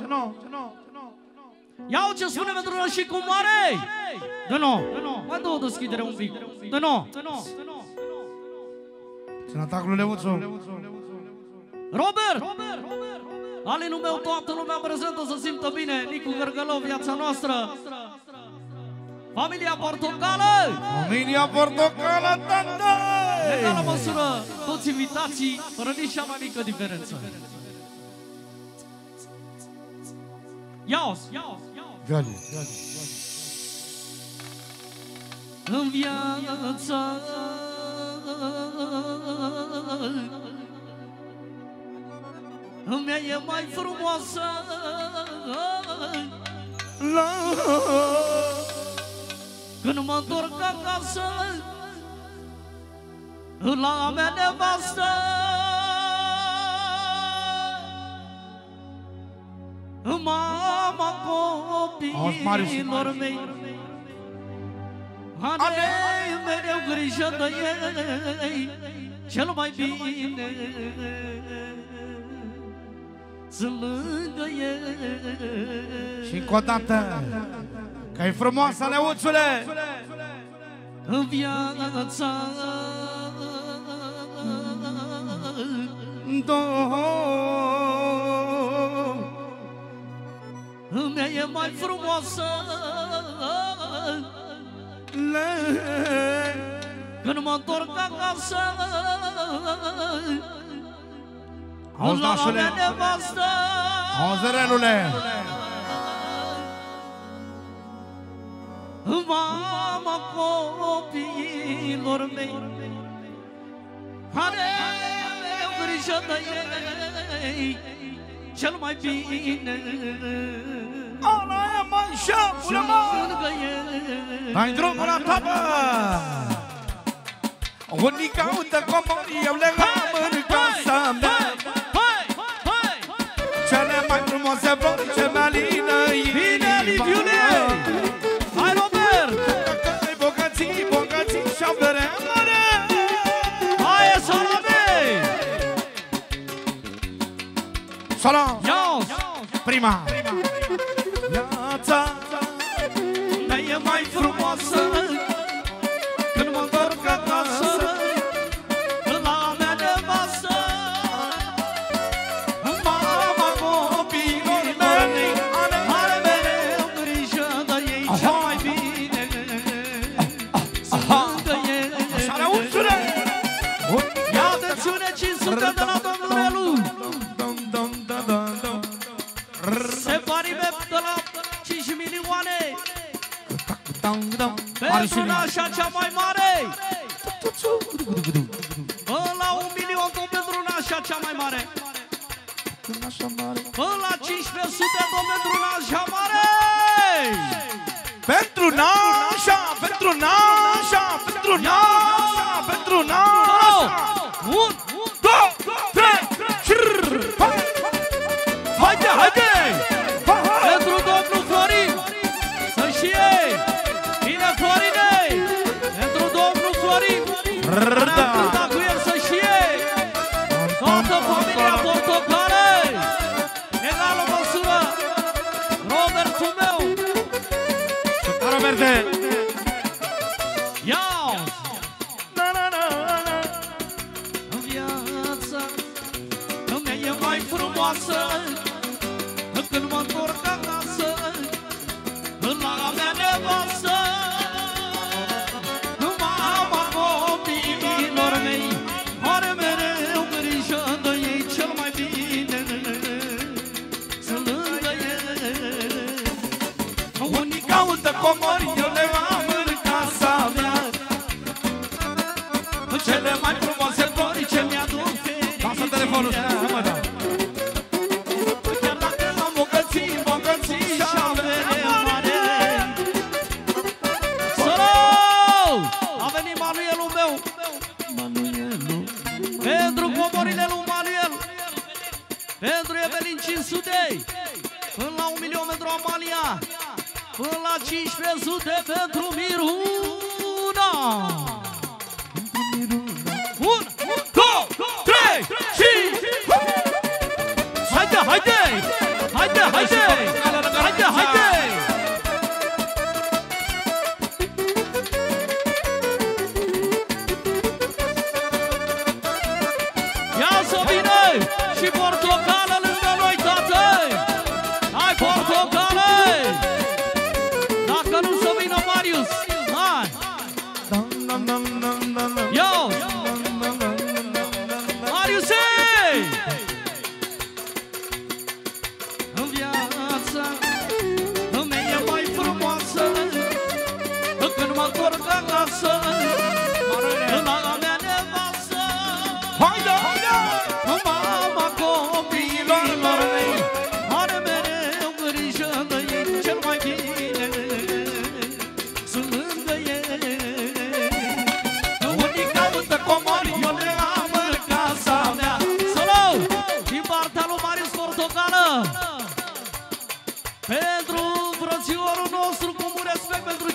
[SPEAKER 4] Iau ce spune pentru noi și cum mare! Dă nu, mai dă o deschidere un pic, dă nu.
[SPEAKER 3] Sănătacul Leuțu.
[SPEAKER 4] Robert! Alinul meu, toată lumea prezentă să simtă bine, Nicu Gărgălău, viața noastră. Familia Portocală!
[SPEAKER 3] Familia Portocală, tata!
[SPEAKER 4] În egală măsură, toți invitații, fără nici cea mai mică diferență. Ia-o-ți, ia-o-ți, ia-o-ți.
[SPEAKER 2] Gali,
[SPEAKER 4] În viață Îmi e mai frumoasă când mă întorc acasă la mea nevastă. Mama copiilor mei are mereu grijă de ei, cel mai bine sunt lângă ei.
[SPEAKER 3] Și încă o dată, că e frumoasă, Leuțule!
[SPEAKER 4] În viața mea e mai frumoasă când mă întorc acasă.
[SPEAKER 3] Auzi, nașule! Auzi, relule!
[SPEAKER 4] Mama copiilor mei are grijă de ei, cel mai bine
[SPEAKER 3] Ala e mai șapule, mă! Dai drumul la toată! Unii caută comori, eu le am în casa mea. Cele mai frumoase flori ce mi-alină
[SPEAKER 4] Bine, Liviule! Hai, Robert!
[SPEAKER 3] Că-i bogății, bogății și-au bere mare.
[SPEAKER 4] Hai, Salame!
[SPEAKER 3] Salam!
[SPEAKER 4] Ia-o!
[SPEAKER 3] Prima! Viața
[SPEAKER 4] mea e mai frumoasă când mă întorc acasă la mea nevastă. Mama copiilor mei are mereu grijă de ei, cel mai bine sunt lângă ei.
[SPEAKER 3] Așa, Leuțule!
[SPEAKER 4] Ia atențiune, cinci sute de la domnul Relu. Separime de la cinci milioane pentru nașa cea mai mare. La un milion tot pentru nașa cea mai mare. La cincisprezece sute tot pentru nașa mare.
[SPEAKER 3] Pentru nașa, pentru nașa, pentru nașa, pentru nașa.
[SPEAKER 4] Un, două, trei, haide, haide! Pentru domnul Florin, să știe! Bine, Florine! Pentru domnul Florin, care am cântat cu el, să știe! Toată familia Portocale, egală măsură, Robertul meu!
[SPEAKER 3] Roberte!
[SPEAKER 4] Ia-o! În viața mea e mai frumoasă când mă întorc acasă la mea nevastă. Mama copiilor mei are mereu grijă de ei, cel mai bine sunt lângă ei.
[SPEAKER 3] Unii caută comori, eu le am în casa mea. Cele mai frumoase flori ce mi-aduc fericire. Lasă telefonul, mă, da.
[SPEAKER 4] Chiar dacă am bogății, bogății și avere mare. Sărău! A venit Manuelul meu. Manuelul. Pentru comorile lui Manuel. Pentru Evelin cinci sute. Până la un milion pentru Amalia. Până la cincisprezece sute pentru Miruna. Un, două, trei, cinci. Haide, haide! Haide, haide! Haide, haide! Ia să vină și portocală lângă noi, tată! Hai, portocală! Dacă nu să vină Marius, hai!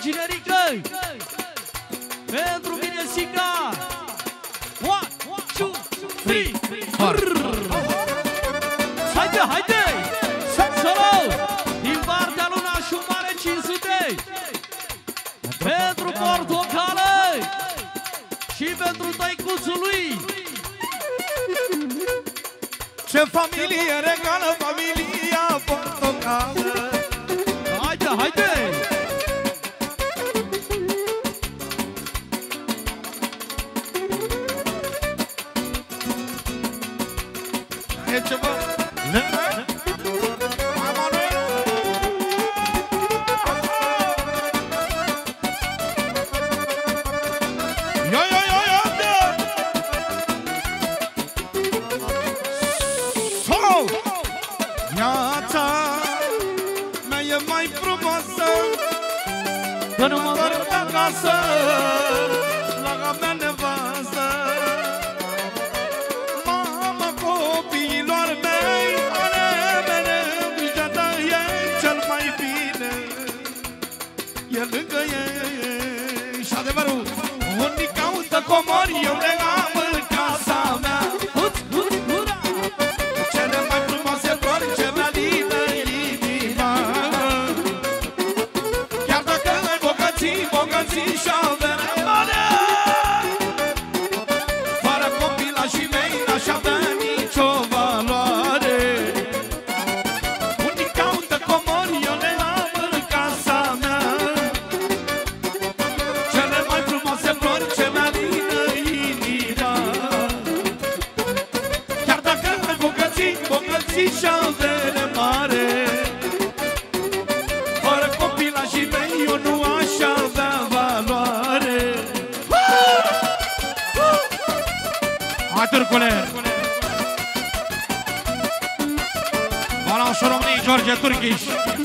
[SPEAKER 4] Ginerică! Pentru Minesica! One, two, three, haide, haide! Solo! Din partea lui Nașu Mare cinci sute! Pentru Portocală! Și pentru tăicuțul lui!
[SPEAKER 3] Ce familie regală, familia Portocală!
[SPEAKER 4] Haide, haide!
[SPEAKER 3] E ceva? Yo, yo, yo, yo! So! Viața mea e mai frumoasă
[SPEAKER 4] Că nu mă
[SPEAKER 3] întorc acasă la mea nevastă. Mama copiilor mei, ale mele, grija ta e cel mai bine. E lângă ei și adevărul, unii caută comori, eu le am în casa mea. Cele mai frumoase flori ce mi-alină inima. Chiar dacă ai bogății, bogății și avere mare, fără copilașii mei n-aș avea nicio valoare. Unii caută comori, eu le am în casa mea. Cele mai frumoase flori ce mi-alină inima. Chiar dacă ai bogății, bogății și avere mare, fără copilașii mei eu nu aș avea valoare. Hai, Turcule! Balansul României, George Turchiș.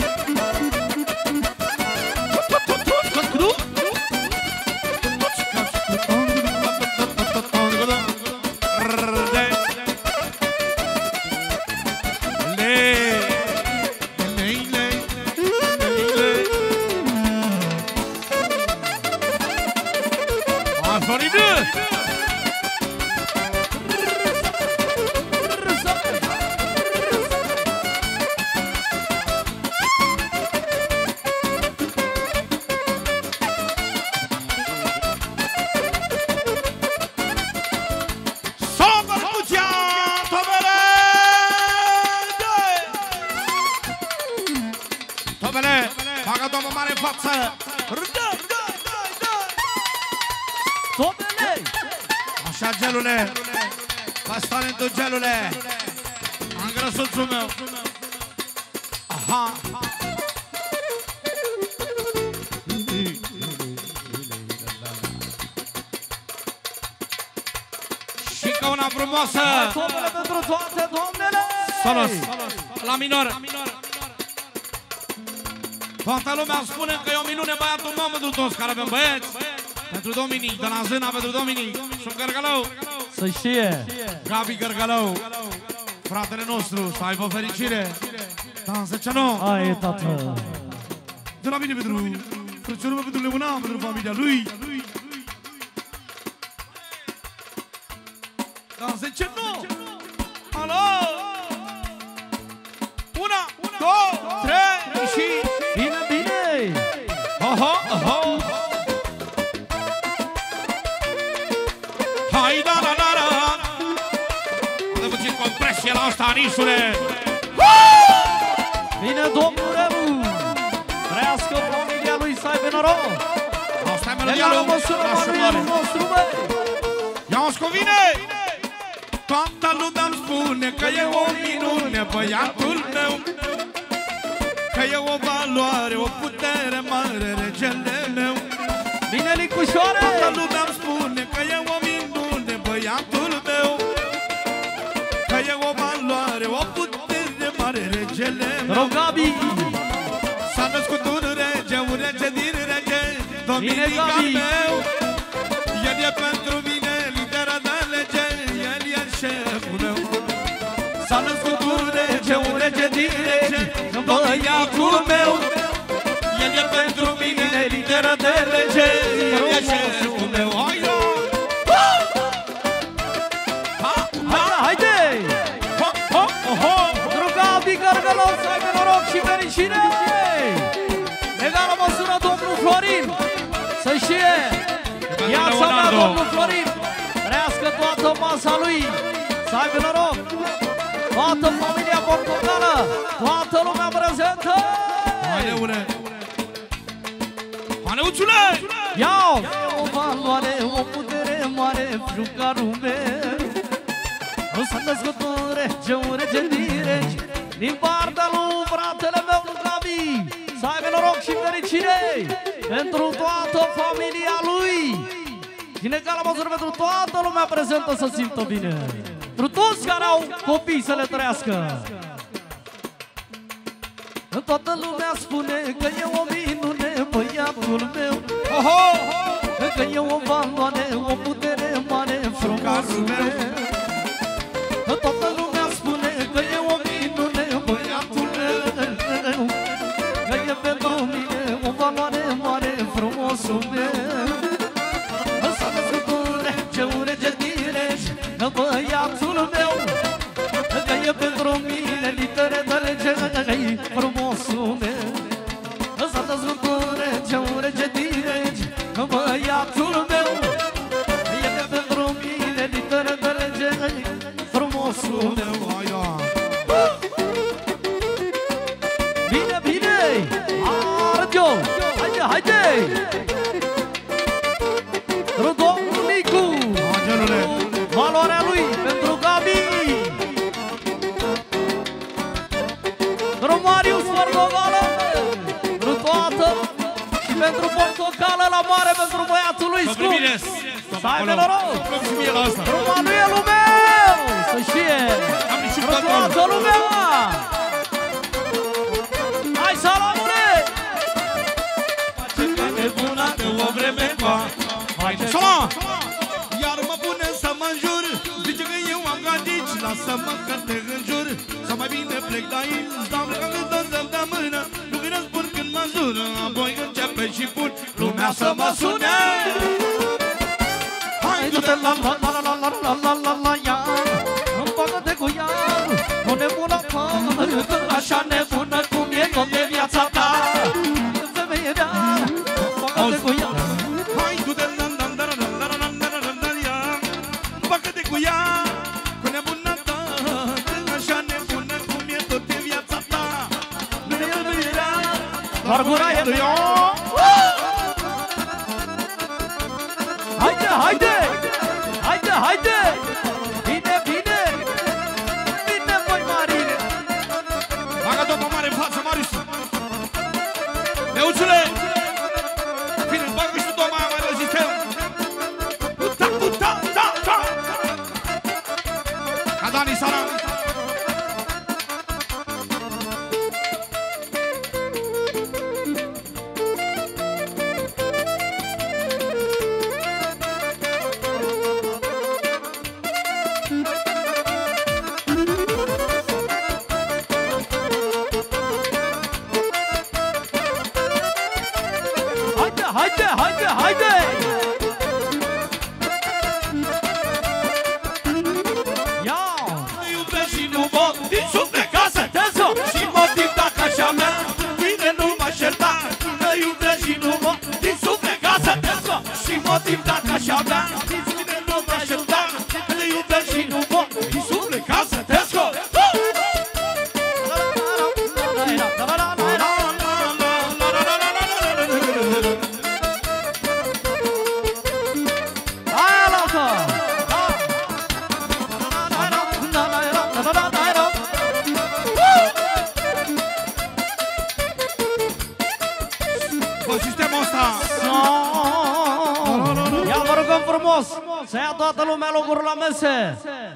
[SPEAKER 3] Așa, gelule, faci talentul, gelule. Am grăsuțul meu. Aha. Și ca una frumoasă.
[SPEAKER 4] Topele pentru toate, doamnele!
[SPEAKER 3] Solos, la minor. Toată lumea spune că e o minune băiatul meu pentru toți care avem băieți. Pentru Dominic, de la Zâna, pentru Dominic și un Gărgălău.
[SPEAKER 4] Să știe
[SPEAKER 3] Gabi Gărgălău, fratele nostru, să aibă fericire. Dansă ce nu?
[SPEAKER 4] Hai, tată.
[SPEAKER 3] De la mine pentru frățiorul meu, pentru Leona, pentru familia lui. Dansă ce nu? Alo! Una, două, trei și...
[SPEAKER 4] Bine, bine!
[SPEAKER 3] Oho, oho! Hai, da, da, da, da! Adă puțin compresie la asta, Anișule!
[SPEAKER 4] Bine, domnul Remu! Trească familia lui să aibă noroc!
[SPEAKER 3] Asta e melodia lui Nașu Mare! Ia-o scovine! Toată lumea îmi spune că e o minune băiatul meu, că e o valoare, o putere mare, regele meu.
[SPEAKER 4] Bine, Licușoare!
[SPEAKER 3] Toată lumea îmi spune că e o minune băiatul meu, că e o valoare, o putere mare, regele meu.
[SPEAKER 4] Rogabi!
[SPEAKER 3] S-a născut un rege, un rege din rege, Dominica meu. El e pentru mine lidera de lege, el e șeful meu. S-a născut un rege, un rege din rege, băiatul meu. El e pentru mine literă de lege. El e șeful meu. Haide!
[SPEAKER 4] Haide! Gabi Gărgălău, să aibă noroc și fericire! Egală măsură, domnul Florin! Să știe! Viața mea, domnul Florin! Trească toată masa lui! Să aibă noroc! Toată familia portocală! Toată lumea prezentă!
[SPEAKER 3] Haide-ule! Haneuțule!
[SPEAKER 4] Iau! O valoare, o putere mare, jucarul meu! Nu s-a născut un rege, un rege din regi, din partea lui fratele meu, lui Gabi. Să aibă noroc și fericire pentru toată familia lui. Din egală măsură pentru toată lumea prezentă să simtă bine. Pentru toți care au copii să le trăiască. Toată lumea spune că e o minune, băiatul meu.
[SPEAKER 3] Oho!
[SPEAKER 4] Că e o valoare, o putere mare, frumosul meu. Toată lumea spune că e o minune, băiatul meu. Că e pentru mine o valoare mare, frumosul meu. S-a născut un rege, un rege din regi, băiatul meu. Că e pentru mine litere de lege, frumosul meu. S-a născut un rege, un rege din regi, băiatul meu. E pentru mine litere de lege, frumosul meu. Bine, bine! Arăt-o! Haide, haide! Pentru domnul Micu! Valoarea lui pentru Gabi! Pentru Marius Portocală! Pentru toată! Și pentru Portocală la mare, pentru băiatul lui Scurt! Să aibă noroc! Pentru Manuelul meu! Să știe! Pentru toată lumea! Hai, salamule!
[SPEAKER 3] Ce vreme bună de o vreme ca. Haide, salam! Iar mă pune să mă înjur. Zice că eu am gândici. Lasă-mă că te înjur. Sau mai bine plec de aici. Stau că îți dă de mână. Nu când îmi spun când mă înjură. Apoi începe și pun lumea să mă sune.
[SPEAKER 4] Hai, du-te la la la la la la la la la ia. Împăcă-te cu ea. O nebună fără, așa nebună cum e tot de viața ta. Femeie mea, împăcă-te cu ea.
[SPEAKER 3] Hai, du-te la la la la la la la la la la. Împăcă-te cu ea. Cu nebună ta. Așa nebună cum e tot de viața ta. Nu e iubirea.
[SPEAKER 4] Doar gura e lui eu. Haide, haide! Haide, haide! Bine, bine! Bine, voi Marine!
[SPEAKER 3] Bagă dopa mare în față, Marius! Neuțule! Bine, bagă și tu dopa aia mai rezistent! Uta, uta, uta, uta! Ca Dani Saran!
[SPEAKER 4] Haide, haide, haide! Ia!
[SPEAKER 3] Mă iubesc și nu mă din suflet ca să te zău. Și motiv dacă așa mea, mine nu mă șerta. Mă iubesc și nu mă din suflet ca să te zău. Și motiv dacă așa mea, mine nu mă șerta. Mă iubesc și nu mă din suflet ca să te zău.
[SPEAKER 4] Frumos! Să ia toată lumea locuri la mese!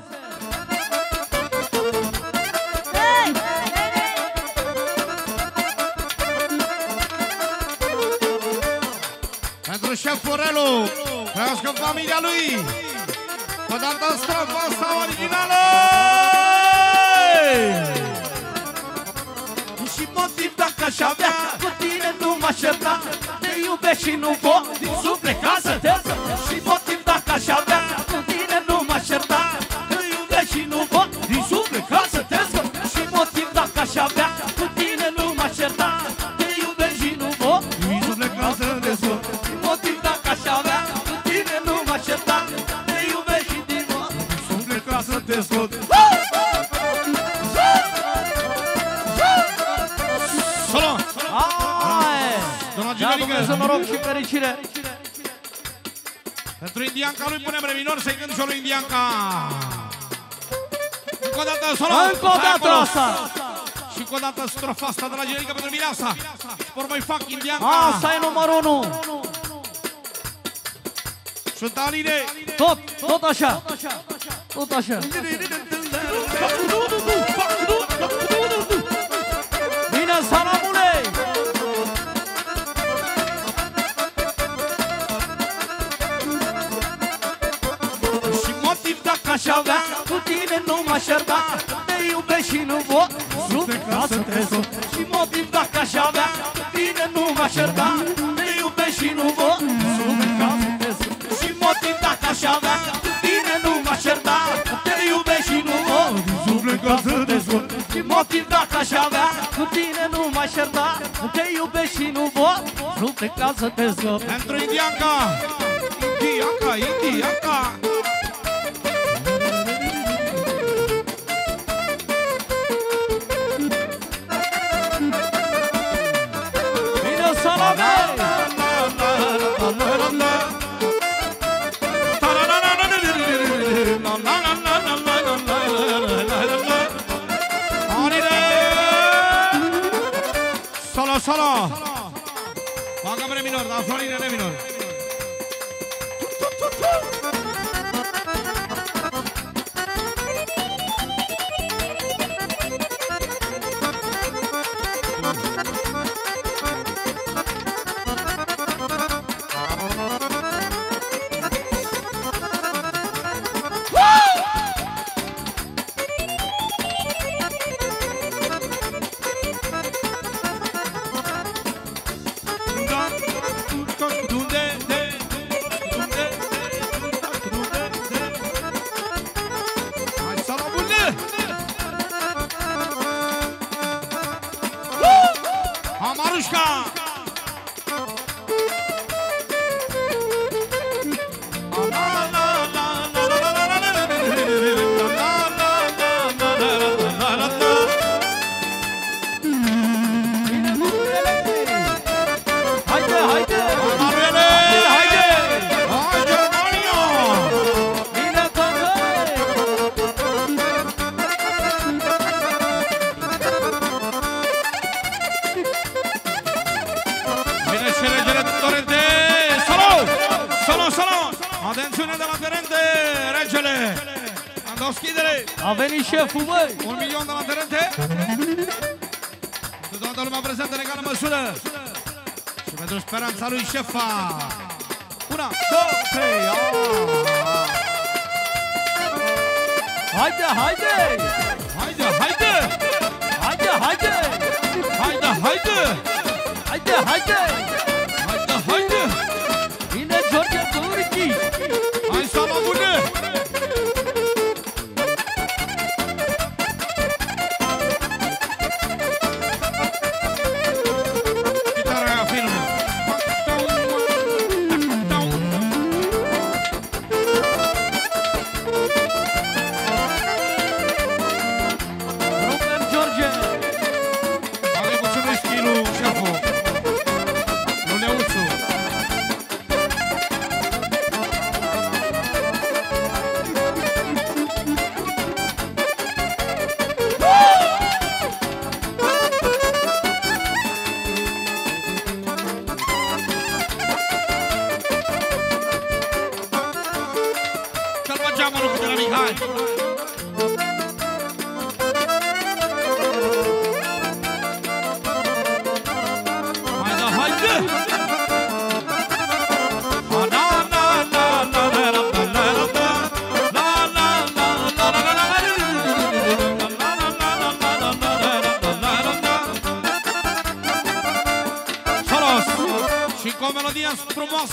[SPEAKER 2] Pentru șef Forelu, trăiască familia lui! Vă dată strofa asta originală!
[SPEAKER 4] Și motiv dacă aș avea, cu tine nu m-aș certa. Te iubesc și nu pot din suflet ca să te zăr. Și motiv dacă aș avea, cu tine nu m-aș certa. Te iubesc și nu pot din suflet ca să te zăr. Și motiv dacă aș avea, cu tine nu m-aș certa. Te iubesc și nu pot din suflet ca să te zăr. Și motiv dacă aș avea, cu tine nu m-aș certa. Te iubesc și din pot din suflet ca să te zăr.
[SPEAKER 3] Solo!
[SPEAKER 4] Doamna Dumnezeu, noroc și fericire!
[SPEAKER 3] Pentru Indianca lui punem reminor să-i cânt și lui Indianca! Încă o dată solo!
[SPEAKER 4] Încă o dată asta!
[SPEAKER 3] Și încă o dată strofa asta de la Generica pentru Mireasa! Spor mai fac Indianca!
[SPEAKER 4] Asta e numărul unu!
[SPEAKER 3] Șutaline!
[SPEAKER 4] Tot, tot așa! Tot așa! Bine, salamule! Și motiv dacă aș avea, cu tine nu m-aș certa. Te iubesc și nu pot suflet ca să te zăr. Și motiv dacă aș avea, cu tine nu m-aș certa. Te iubesc și nu pot suflet ca să te zăr. Și motiv dacă aș avea, cu tine nu m-aș certa. Te iubesc și nu pot suflet ca să te zăr. Și motiv dacă aș avea, cu tine nu m-aș certa. Te iubesc și nu pot suflet ca să te zăr.
[SPEAKER 3] Pentru Indianca! Indianca, Indianca!
[SPEAKER 4] Bine, salame!
[SPEAKER 3] Solo, solo! Bagăm re minor, dar Florine re minor.
[SPEAKER 4] A venit șeful, băi!
[SPEAKER 3] Un milion de la Terente. Pentru toată lumea prezentă în egală măsură. Și pentru speranța lui șefa. Una, două, trei,
[SPEAKER 4] Haide, haide!
[SPEAKER 3] Haide, haide!
[SPEAKER 4] Haide, haide!
[SPEAKER 3] Haide, haide!
[SPEAKER 4] Haide, haide!
[SPEAKER 3] Haide, haide!
[SPEAKER 4] Bine, George Turchi!
[SPEAKER 3] Hai să mă bune!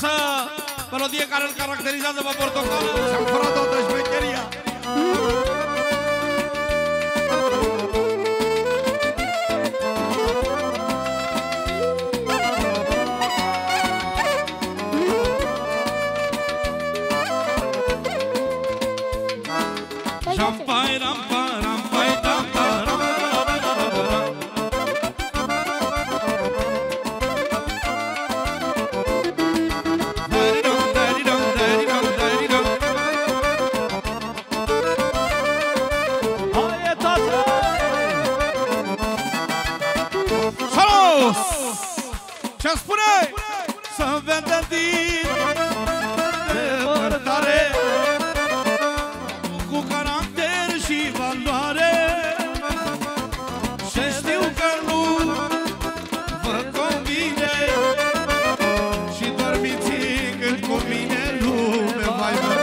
[SPEAKER 3] frumoasă melodie care îl caracterizează pe Portocală.
[SPEAKER 2] Și-am furat toată șmecheria.
[SPEAKER 3] Rampai, rampai, rampai, rampai, Salut! Ce-mi spune? Să vedem din depărtare cu caracter și valoare. Și știu că nu vă convine și dormiți când cu mine lume vai mă.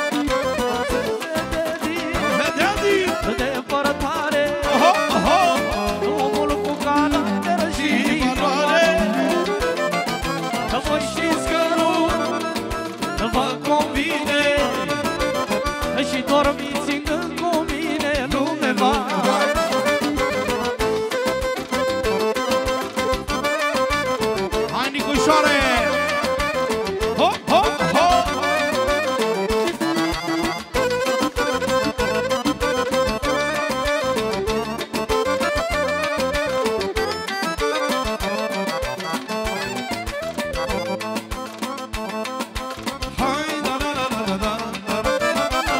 [SPEAKER 3] Vedea din
[SPEAKER 4] depărtare,
[SPEAKER 3] oho, oho,
[SPEAKER 4] omul cu caracter și
[SPEAKER 3] valoare.
[SPEAKER 4] că voi știți că nu vă convine și dormiți când cu mine lume va.
[SPEAKER 3] Hai, Nicușoare! Ho, ho, ho! Hai, da, da, da, da, da, da, da, da.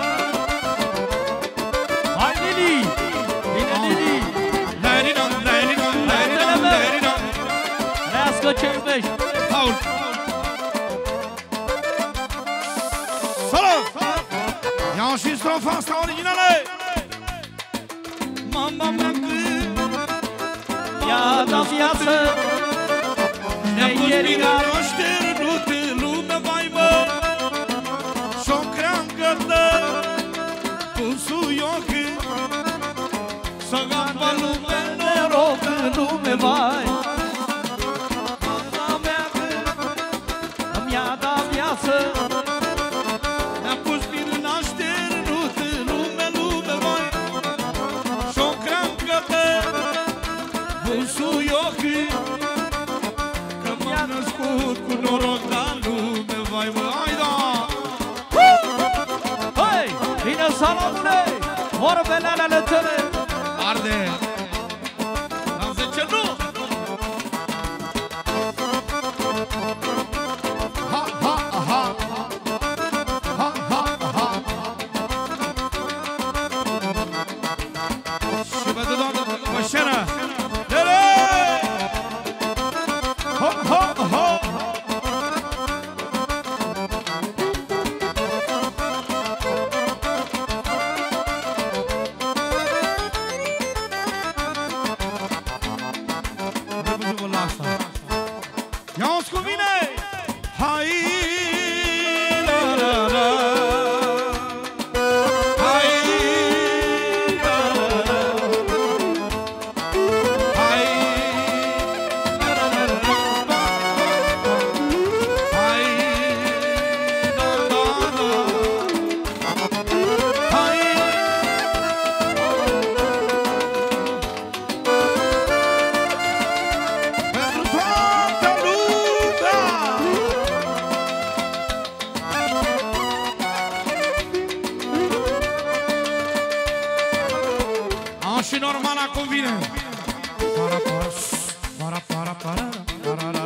[SPEAKER 4] Hai, Lili! Bine, Lili!
[SPEAKER 3] Lari-dam, lari-dam, lari-dam, lari-dam.
[SPEAKER 4] Trească ce iubești!
[SPEAKER 3] Paul! Salut! Iau și strofa asta originală! Mama mea când
[SPEAKER 4] Ia da viață!
[SPEAKER 3] ne-a pus bine
[SPEAKER 4] Șmecheriat!
[SPEAKER 3] așternut în lume, vai mă. Și-o creangă-tă cu suioc să gamba lume noroc.
[SPEAKER 4] Noroc în lume, vai! Mama mea când îmi ia da viață!
[SPEAKER 3] Ne-a pus bine așternut în lume, lume, vai. Și-o creangă-tă cu suioc că m-am născut cu noroc la lume, vai mă. Hai da!
[SPEAKER 4] Hei! Bine, Salomone! Vorbele ale tale!
[SPEAKER 3] Arde! Dar zice nu!
[SPEAKER 2] Ha, ha, ha. Ha, ha, ha.
[SPEAKER 3] Și pentru doamna Mășenă! Dele! Ho, ho, ho! Repede-vă la asta! Ia-o-ți cu mine! Hai! La, la, la! Hai! La, la, la! Hai! La, la, la, la! Hai! La, la, la! Hai! Pentru toată lumea! A, și normala convine. Para, para, para, para, para, para, para,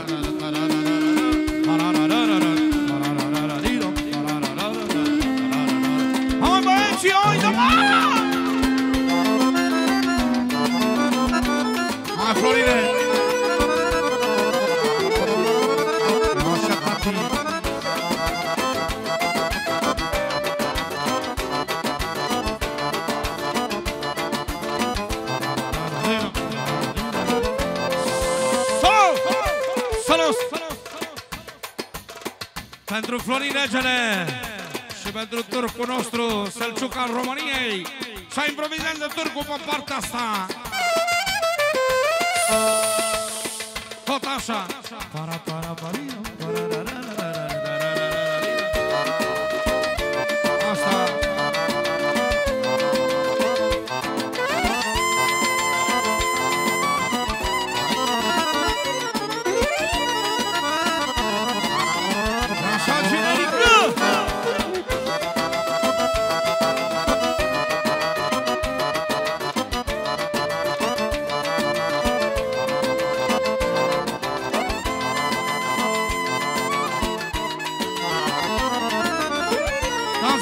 [SPEAKER 3] hai băieți, hai de hai, Florine! Așa, tati! Salut! Salut! Pentru Florin Regele și pentru turcul nostru, Selciuc al României, să improvizeze turcul pe partea asta. Tot așa. Para, para, para, para, para, para, para.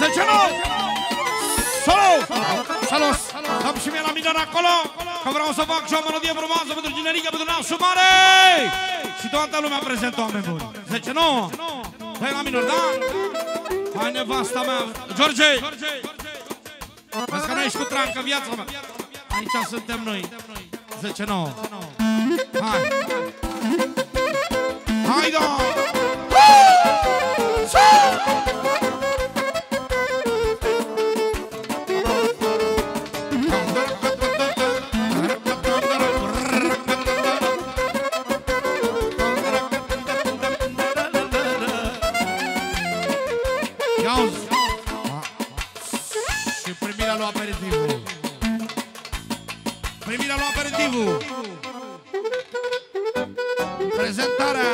[SPEAKER 3] zece nouă! Salut! Salut! Dăm și mie la milion acolo, că vreau să fac și o melodie frumoasă pentru generică, pentru nasul mare! Și toată lumea prezentă, oameni buni. zece nouă! Dă-i la minor, da? Hai, nevasta mea! George! Vezi că nu ești cu trancă în viața mea. Aici suntem noi. zece nouă. Hai! Hai, da! Și primirea lui aperitivul. Primirea lui aperitivul. Prezentarea.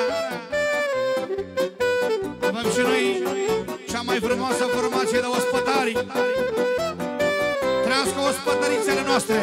[SPEAKER 3] Avem și noi cea mai frumoasă formație de ospătari. Trăiască ospătărițele noastre.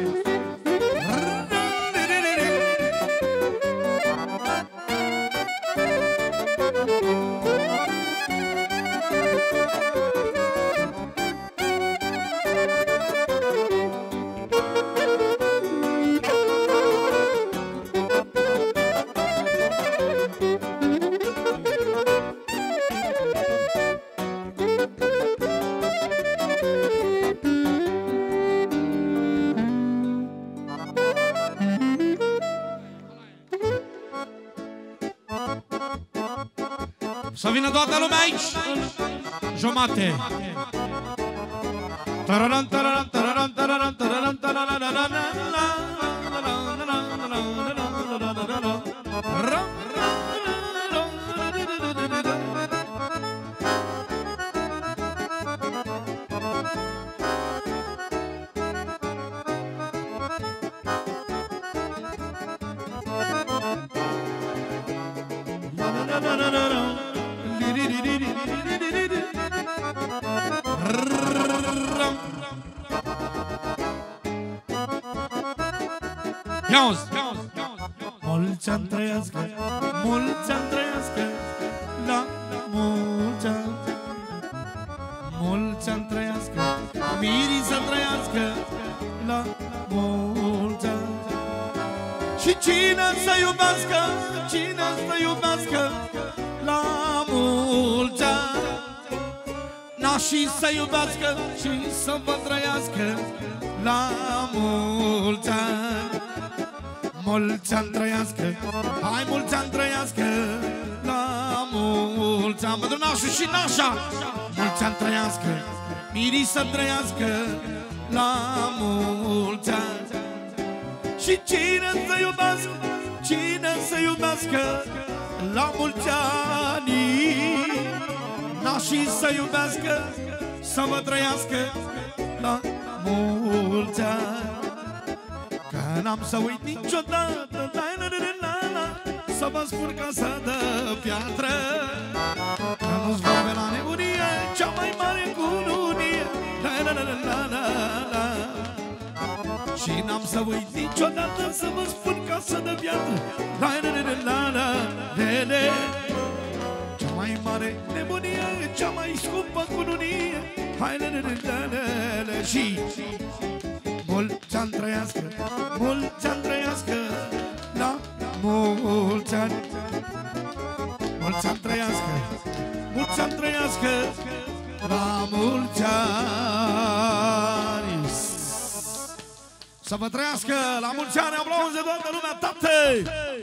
[SPEAKER 3] Să vină toată lumea aici. Jumate. Tararan, tararan, tararan, tararan, tararan, tararan. Ia-uzi! Mulți ani trăiască, mulți ani trăiască, la mulți ani. Mulți ani trăiască, mirii să trăiască, la mulți ani. Și cine să iubească, cine să iubească, la mulți ani. Nașii să iubească și să vă trăiască, la mulți ani. Mulți ani trăiască, hai mulți ani trăiască, la mulți ani. Pentru nașul și nașa, mulți ani trăiască, mirii să trăiască, la mulți ani. Și cine să iubească, cine să iubească, la mulți ani. Nașii să iubească, să vă trăiască, la mulți ani. Că n-am să uit niciodată, să vă spun casa de piatră, că nu-ți vorbe la nebunie, cea mai mare cununie. Și n-am să uit niciodată, să vă spun casa de piatră, cea mai mare nebunie, cea mai scumpă cununie. Și mulți ani trăiască, mulți ani trăiască, la mulți ani. Mulți ani trăiască, mulți ani trăiască, la mulți ani. Să vă trăiască, la mulți ani, aplauze toată lumea, tate!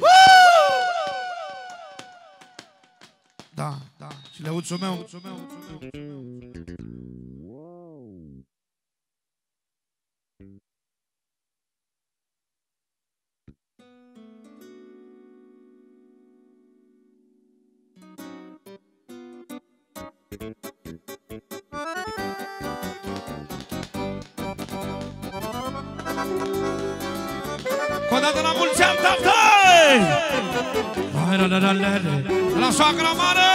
[SPEAKER 3] Da, da, și leuțul meu, leuțul meu, leuțul meu. O dată la mulți ani, tată! La soacra mare!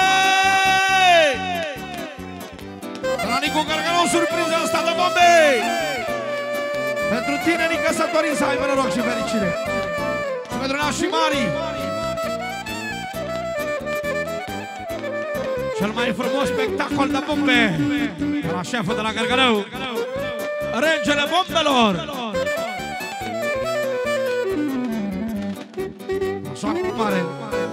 [SPEAKER 3] La Nicu Cărcălău, surpriză asta de Bombei! Pentru tinerii căsătoriți să aibă noroc și fericire! Și pentru nașii mari! Cel mai frumos spectacol de bombe de la șeful de la Gărgărău, regele bombelor. Așa mare.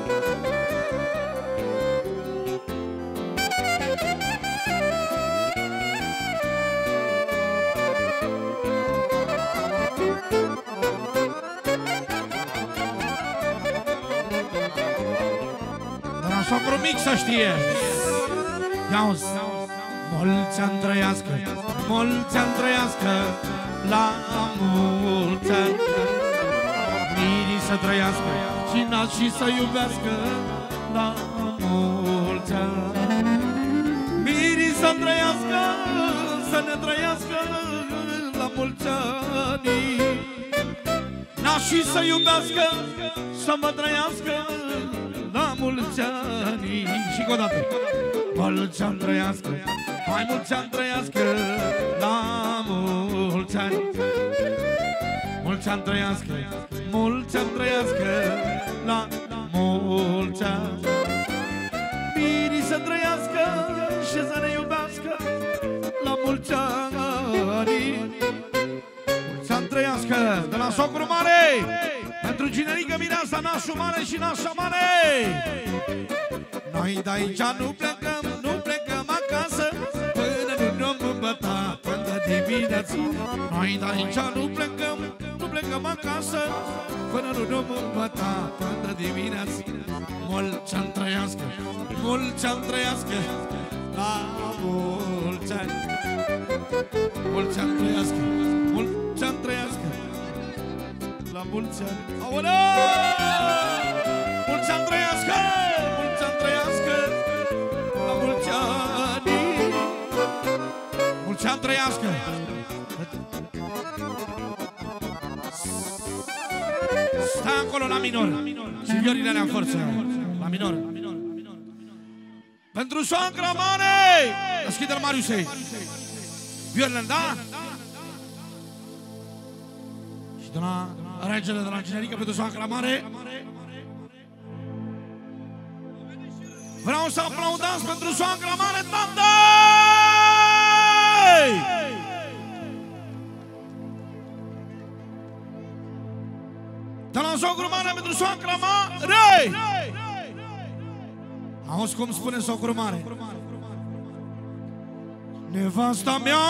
[SPEAKER 3] Dar așa vreun mic să știe. Ia-uzi, mulți ani trăiască, mulți ani trăiască, la mulți ani. Mirii să trăiască și nașii să iubească, la mulți ani. Mirii să trăiască, să ne trăiască, la mulți ani. Nașii să iubească, să mă trăiască, la mulți ani. Și încă o dată. Mulți ani trăiască, mai mulți ani trăiască, la mulți ani. Mulți ani trăiască, mulți ani trăiască, la mulți ani. Mirii să trăiască și să ne iubească, la mulți ani. Mulți ani trăiască, de la socru mare, pentru ginerică, mireasa, nașul mare și nașa mare. Noi de aici nu plecăm, nu plecăm acasă, până nu ne-am îmbătat până dimineață. Noi de aici nu plecăm, nu plecăm acasă, până nu ne-am îmbătat până dimineață. Mulți ani trăiască, mulți ani trăiască, la mulți ani. Mulți ani trăiască, mulți ani trăiască, la mulți ani. Aoleu! Mulți ani trăiască! Mulți ani trăiască, la mulți ani. Mulți ani trăiască. Stai acolo la minor. Și violinele în forță. La minor. Pentru soacra mare. Deschide-l, Mariusei. Violinele, da? Și de la regele de la generică pentru soacra mare. Vreau să aplaudați pentru soacra mare, tante! De la socru mare pentru soacra mare! Auzi cum spune socru mare? Nevasta mea,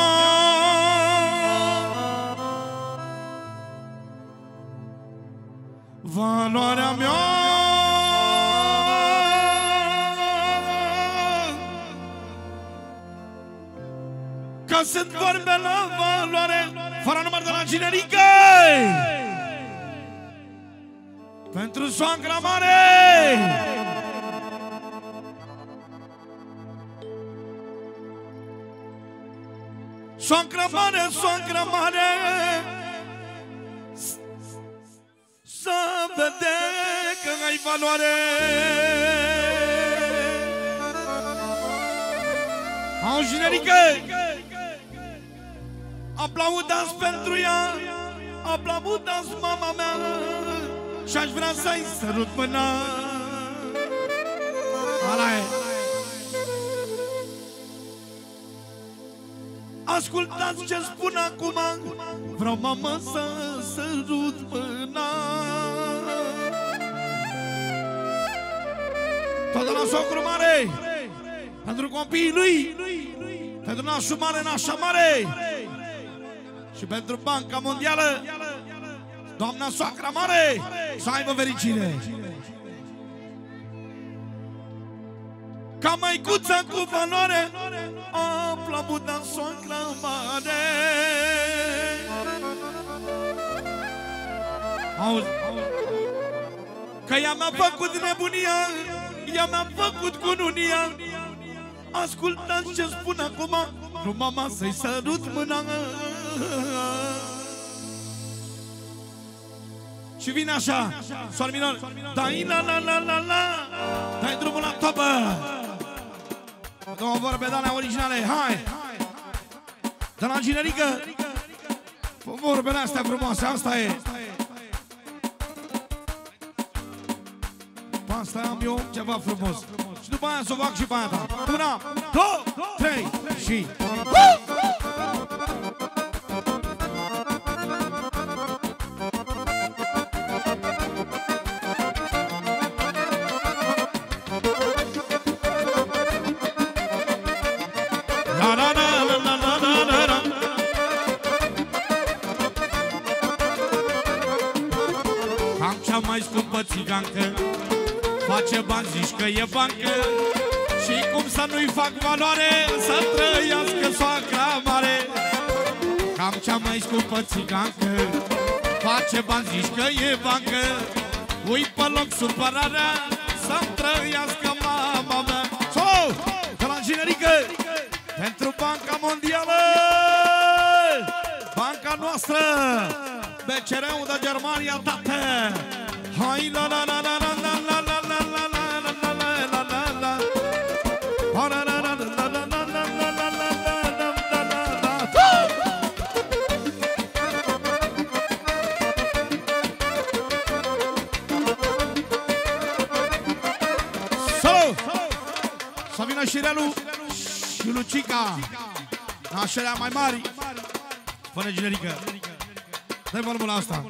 [SPEAKER 3] valoarea mea, că sunt vorbe la valoare, fără număr de la generică, pentru soacra mare. Soacra mare, soacra mare, să vede că ai valoare. Au generică, aplaudați pentru ea, aplaudați mama mea, și-aș vrea să-i sărut mâna. Ala-i. Ascultați ce spun acum, vreau mama să sărut mâna. Tot de la socru mare, pentru copiii lui, pentru nașul mare, nașa mare și pentru Banca Mondială, doamna soacra mare, să aibă fericire. Ca măicuța cu valoare, aplauda soacra mare. Auzi, că ea mi-a făcut nebunia, ea mi-a făcut cununia. Ascultați ce spun acum, nu mama să-i sărut mâna. Și vine așa, sol minor, dai la la la la la, dai drumul la topă. Două vorbe de alea originale, hai! De la generică, vorbele astea frumoase, asta e. asta am eu ceva frumos. Și după aia să o fac și pe aia ta. Una, două, trei și... Mai scumpă țigancă, face bani, zici că e bancă. Și cum să nu-i fac valoare, să trăiască soacra mare. Cam cea mai scumpă țigancă, face bani, zici că e bancă. Ui pe loc supărarea, să-mi trăiască mama mea. So, de la generică, pentru Banca Mondială, banca noastră, B C R-ul de Germania, tată. Hai la la la la la la la la la la la la la la la. Ha la la la la la la la la la la la la. Solo! Să vină și Relu și Lucica, nașelea mai mari. Fără generică. Dă-i volumul la asta.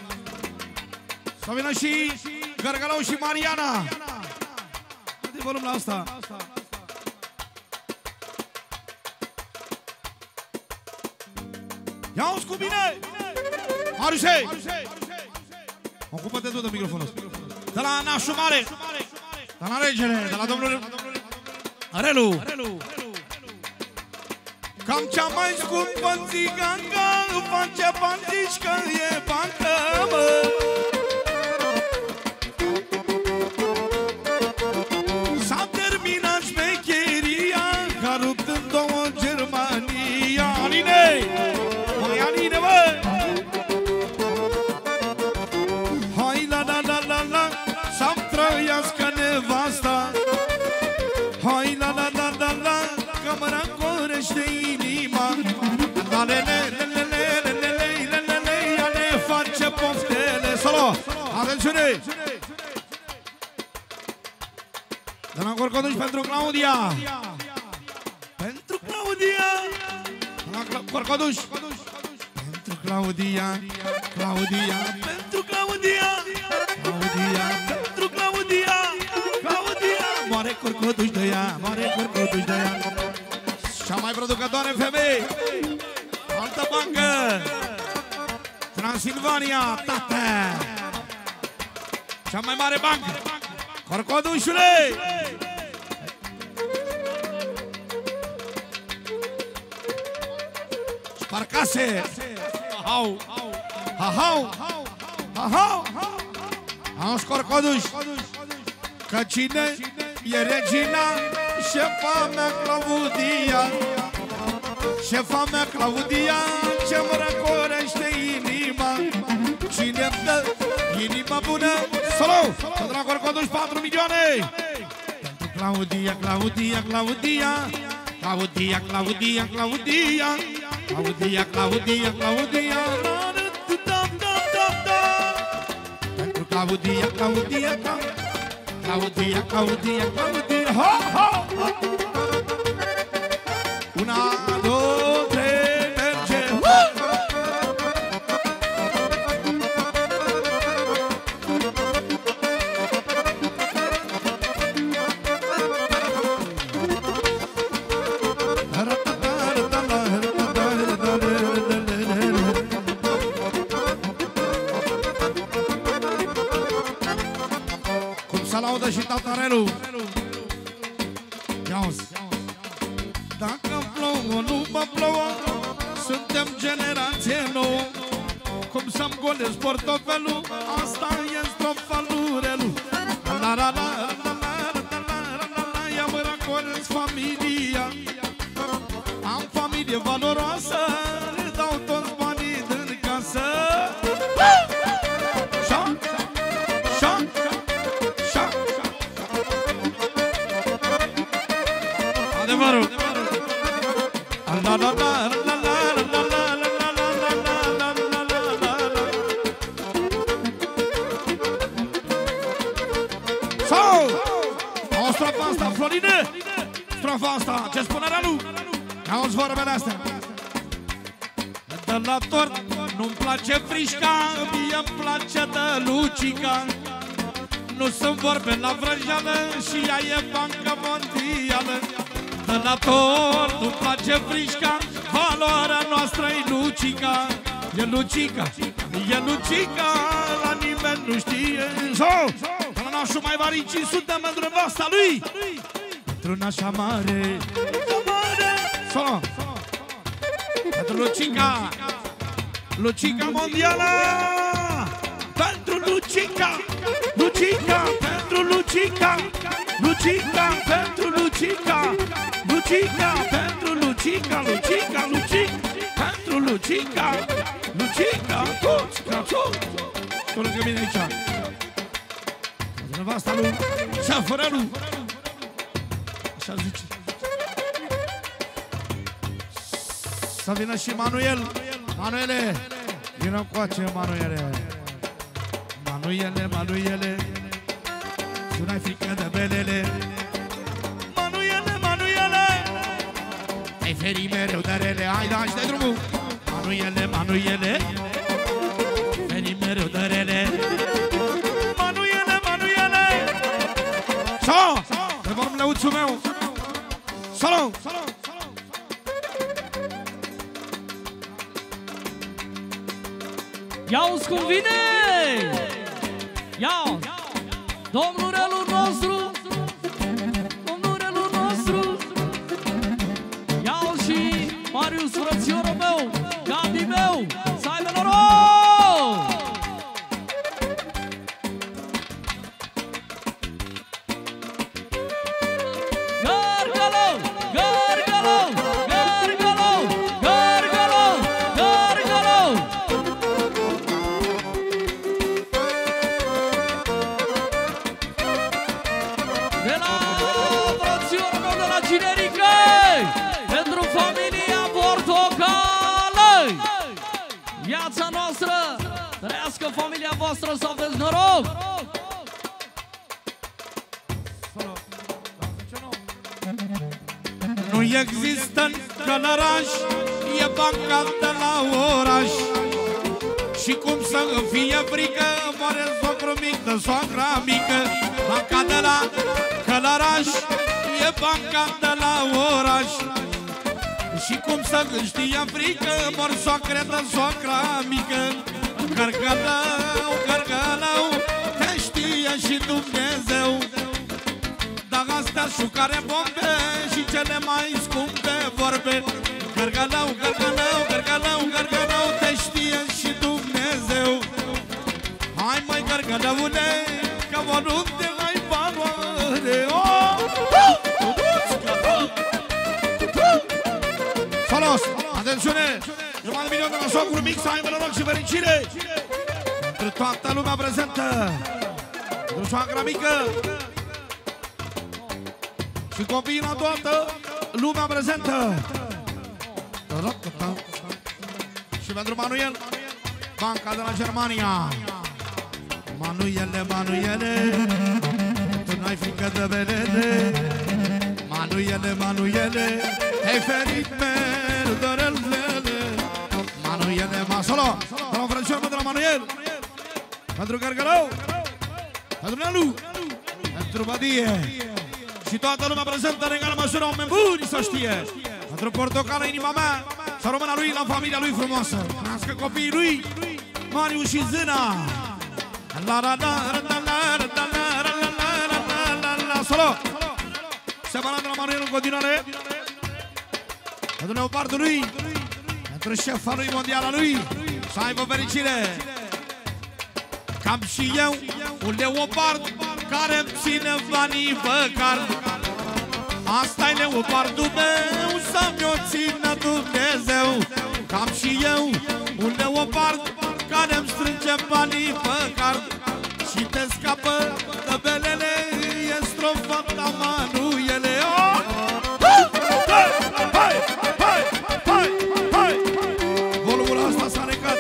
[SPEAKER 3] Să vină și Gărgălău și Mariana. Dă-i volum la asta. Ia-o-ți cu bine! Mariuse! Ocupă-te tu de microfonul ăsta. De la nașul mare, de la regele, de la domnul Relu. Cam cea mai scumpă țigancă, face bani, zici că e bancă, mă. S-a terminat șmecheria, că-a rupt în două Germania. Aline! Mai Aline, mă! Hai la la la la la, să-mi trăiască nevasta. Hai la la la la la, că mă răcorește inima. La le le le le le le le le le le, ea ne face poftele. Solo! Atențiune! De la Corcoduș pentru Claudia. Pentru Claudia. De la Corcoduș. Pentru Claudia. Claudia. Pentru Claudia. Claudia. Pentru Claudia. Claudia. Moare Corcoduș de ea. Moare Corcoduș de ea. Cea mai producătoare femeie. Altă bancă. Transilvania. Tată. Cea mai mare bancă. Corcodușule! Sparcase! Ha-hau! Ha-hau! Ha-hau! Auzi, Corcoduș! Că cine e regina? Șefa mea Claudia! Șefa mea Claudia, ce-mi răcorește inima. Cine-mi dă inima bună? Solo! Tot la Corcoduș, patru milioane! Pentru Claudia, Claudia, Claudia. Claudia, Claudia, Claudia. Claudia, Claudia, Claudia. Pentru Claudia, Claudia, Claudia, Claudia, Claudia. Ho, ho, ho! Una, două, trei, merge! Cum să laudă și tatarelul. Ia-uzi. Dacă plouă, nu mă plouă, suntem generație nouă. Cum să-mi golesc portofelul, asta e strofa lui Relu. La la la la la la la la, ia mă racolesc familia. Am familie valoroasă, le dau toți banii din casă. Șa, șa, șa. Adevărul. La la la la la la la la la la la la la. Sa! Strofa asta, ce spune Ralu? Auzi vorbele astea. De la tort nu-mi place frișca, mie-mi place de Lucica. Nu sunt vorbe la vrăjeală și ea e banca mondială. De la tort nu-mi place frișca, valoarea noastră e Lucica. E Lucica, e Lucica, la nimeni nu știe. Până nașul mai vari, cinci sute pentru nevasta lui. Pentru nașa mare, solo. Pentru Lucica, Lucica mondială. Pentru Lucica, Lucica, pentru Lucica, Lucica, pentru Lucica, Lucica, pentru Lucica, Lucica, Lucica, pentru Lucica, Lucica, Lucica, tu lângă mine aici. Nevasta lui, șefără lui. Așa zice. Să vină și Manuel. Manuele, vină încoace, Manuele. Manuele, Manuele, tu n-ai frică de belele. Manuele, Manuele, ai ferii mereu de rele. Hai, da, și dai drumul. Manuele, Manuele, ferii mereu de rele. Manuele, Manuele. Sau, pe vom leuțul meu. Salut, salut.
[SPEAKER 4] Ia-uzi cum vine! Ia-uzi! Domnul relul nostru! Domnul relul nostru! Ia-uzi și Marius, frățiorul meu! Gadi meu! Să aibă noroc! Gărgălău! Gărgălău! Gărgălău! Gărgălău! Gărgălău! De la frățiorul meu de la Cinerică, pentru familia Portocală, viața noastră, trăiască familia voastră, să aveți noroc!
[SPEAKER 3] Nu există în Călăraș, e banca de la oraș. Și cum să fie frică, moare socru mic de soacra mică. Banca de la Călăraș, e banca de la oraș. Și cum să știe frică, mor soacre de soacra mică. Cărcălău, cărcălău, te știe și Dumnezeu. Dar astea șucare bombe și cele mai scumpe vorbe. Cărcălău, cărcălău, cărcălău, cărcălău, te știe și Dumnezeu. Hai mai cărcălăune, că oriunde ai valoare. Salut! Atențiune! Jumătate de milion de la socru mic, să aibă noroc și fericire! Pentru toată lumea prezentă! Pentru soacra mică! Și copiii la toată lumea prezentă! Și pentru Manuel, banca de la Germania! Manuele, Manuele, tu n-ai frică de belele. Manuele, Manuele, te-ai ferit mereu de relele. Manuele, Masolo, de la frățiorul de la Manuel, pentru Gărgălău, pentru Nelu, pentru Badie. Și toată lumea prezentă în egală măsură, oameni buni să știe. Pentru Portocală, inima mea, să rămână lui la familia lui frumoasă. Nască copiii lui, Marius și Zâna. La la la la la la la la la la la. Solo! Separat de la Manuel în continuare. Pentru leopardul lui, pentru șefa lui mondială lui, să aibă fericire. Cam și eu, un leopard care îmi ține banii pe card. Asta-i leopardul meu, să-mi o țină Dumnezeu. Cam și eu, un leopard care îmi strânge banii pe card. Și te scapă de belele, e strofa ta, Manuele. Hai, hai, hai, hai, hai! Volumul ăsta s-a recat.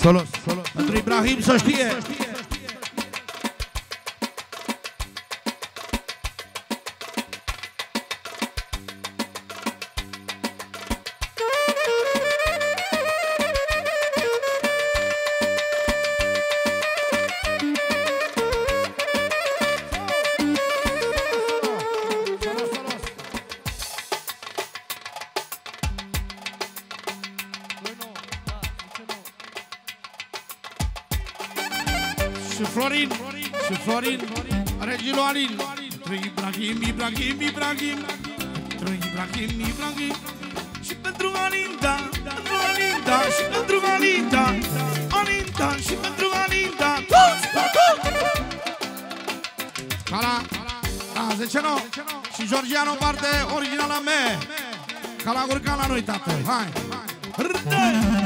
[SPEAKER 3] Solos, solos. Pentru Ibrahim să știe. Și Florin, și Florin, regilul Alin. Pentru Ibrahim, Ibrahim, Ibrahim. Pentru Ibrahim, Ibrahim. Și pentru Alinda, pentru Alinda, și pentru Alinda. Alinda, și pentru Alinda. Toți, toți! Cala, da, zece nou. Și Georgiano în parte originala mea. Cala urca la noi, tată. Hai! Râde!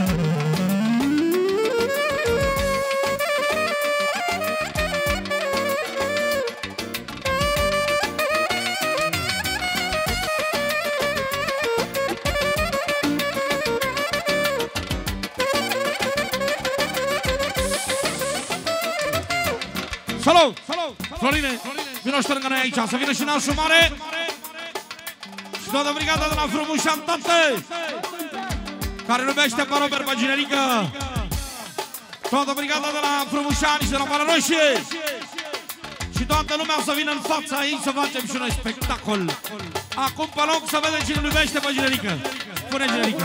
[SPEAKER 3] Salut! Florine, vino și lângă noi aici, să vină și nașul mare și toată brigada de la Frumușan, tată, care iubește pe Robert Băginerică, toată brigada de la Frumușani și de la Marea Roșie și toată lumea să vină în fața ei să facem și noi spectacol. Acum pe loc să vedem cine iubește pe Ginerică. Pune Ginerică.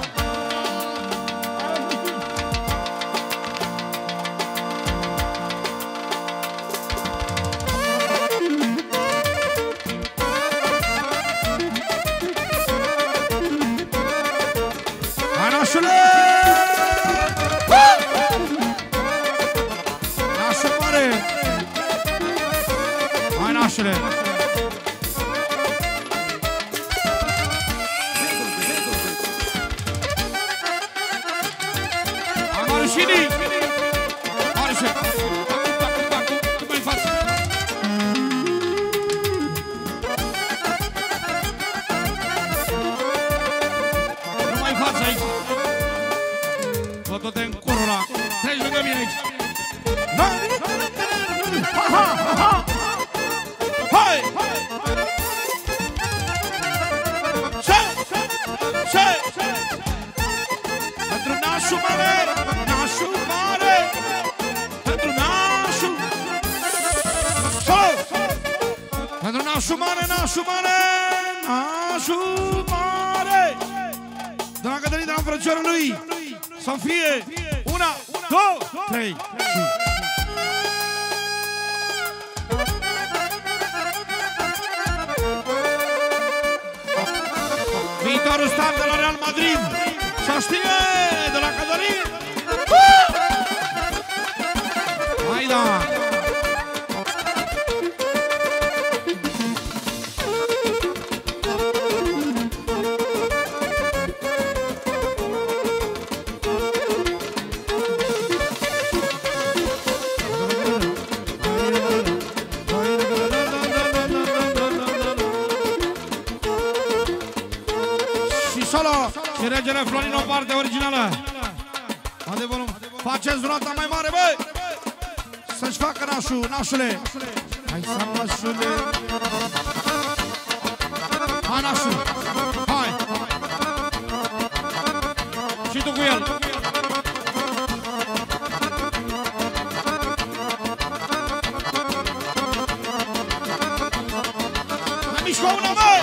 [SPEAKER 3] Viitorul star de la Real Madrid, să știe, de la Cătălin. Hai da! Și regele Florin o parte originală. Adevărul. Faceți roata mai mare, băi! Să-și facă nașul, nașule. Hai să nașule. Hai nașul. Hai. Și tu cu el. Mai mișcă una, băi!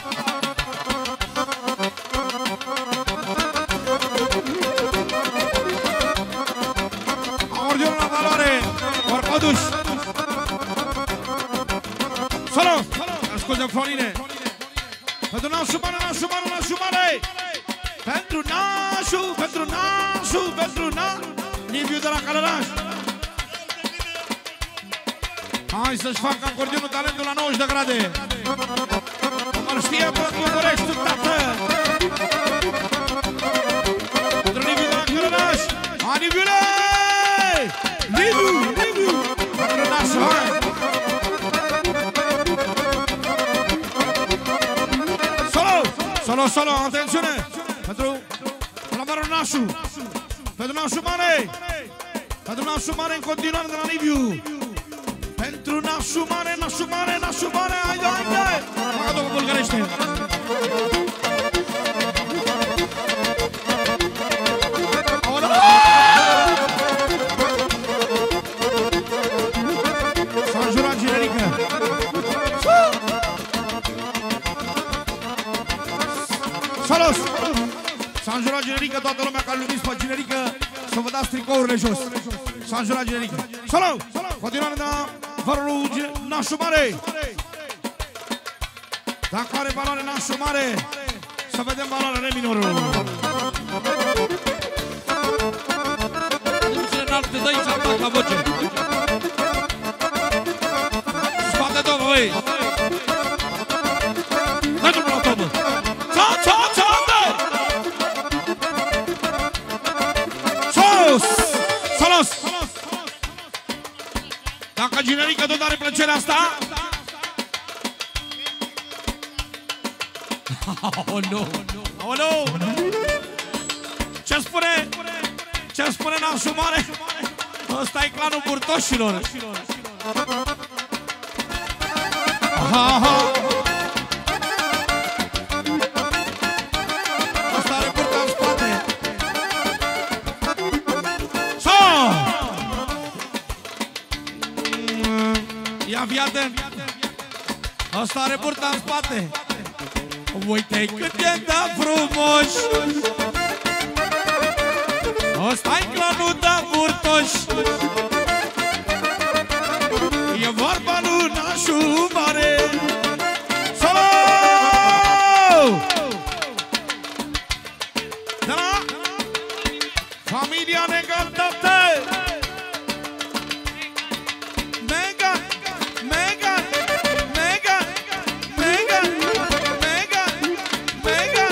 [SPEAKER 3] Salut! Ascultă, Florine! Pentru nașul mare, nașul mare, nașul mare! Pentru nașul, pentru nașul, pentru nașul! Liviu de la Călăraș! Hai să-și facă acordionul talentul la nouăzeci de grade! Mă știe tot București, tată! Pentru Liviu de la Călăraș! Hai, Liviule! Liviu, Liviu! Pentru nașul, hai! Solo, solo, atențiune! Pentru la mare nașul! Pentru nașul mare! Pentru nașul mare în continuare de la Liviu! Pentru nașul mare, nașul mare, nașul mare! Haide, haide! Facă două bulgărește! S-a înjurat generică! Salut! S-a înjurat generică, toată lumea care l-a pe generică, să vă dați tricourile jos. S-a înjurat generică. Salut! Continuare de la vărul nașul mare. Dacă are valoare nașul mare, să vedem valoarea re minorului.
[SPEAKER 4] Duce în alte, dă aici atac la voce.
[SPEAKER 3] Scoate două, băi! Dă drumul la tobă! Ța, ța, ța, dă! Sus! Salut! Dacă generică tot are plăcerea asta,
[SPEAKER 4] Oh, nu!
[SPEAKER 3] oh, nu! Ce spune? Ce spune nașul mare? Ăsta e clanul burtoșilor. Aha, aha. Ăsta are burta în spate. So! Ia fii atent. Ăsta are burta în spate. Uite cât e de frumoși. Ăsta-i clanul de burtoși. E vorba lui nașul mare. Salut! De la familia Negantate. Mega, mega, mega, mega, mega, mega.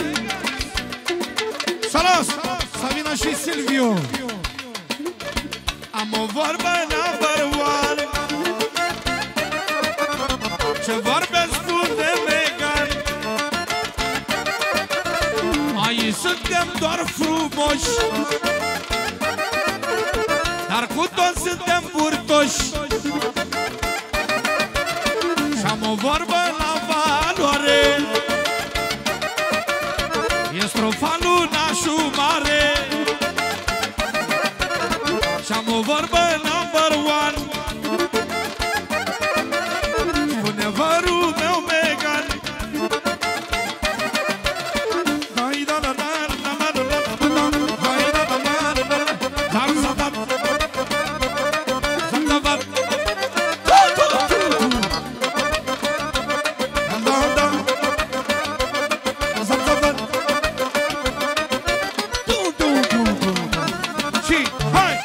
[SPEAKER 3] Salut! Să vină și Silviu. Am o vorbă number one. Ce vorbe spune Megan. Aici suntem doar frumoși, dar cu toți suntem burtoși. Și-am o vorbă la valoare. E strofa lui nașul mare. Și-am o vorbă number one. Spune vărul meu Megan. Hai da da da da da da da. Hai da da da da da. Dar să da. Să da da. Da da. Să da da. Tu tu tu tu. Și hai.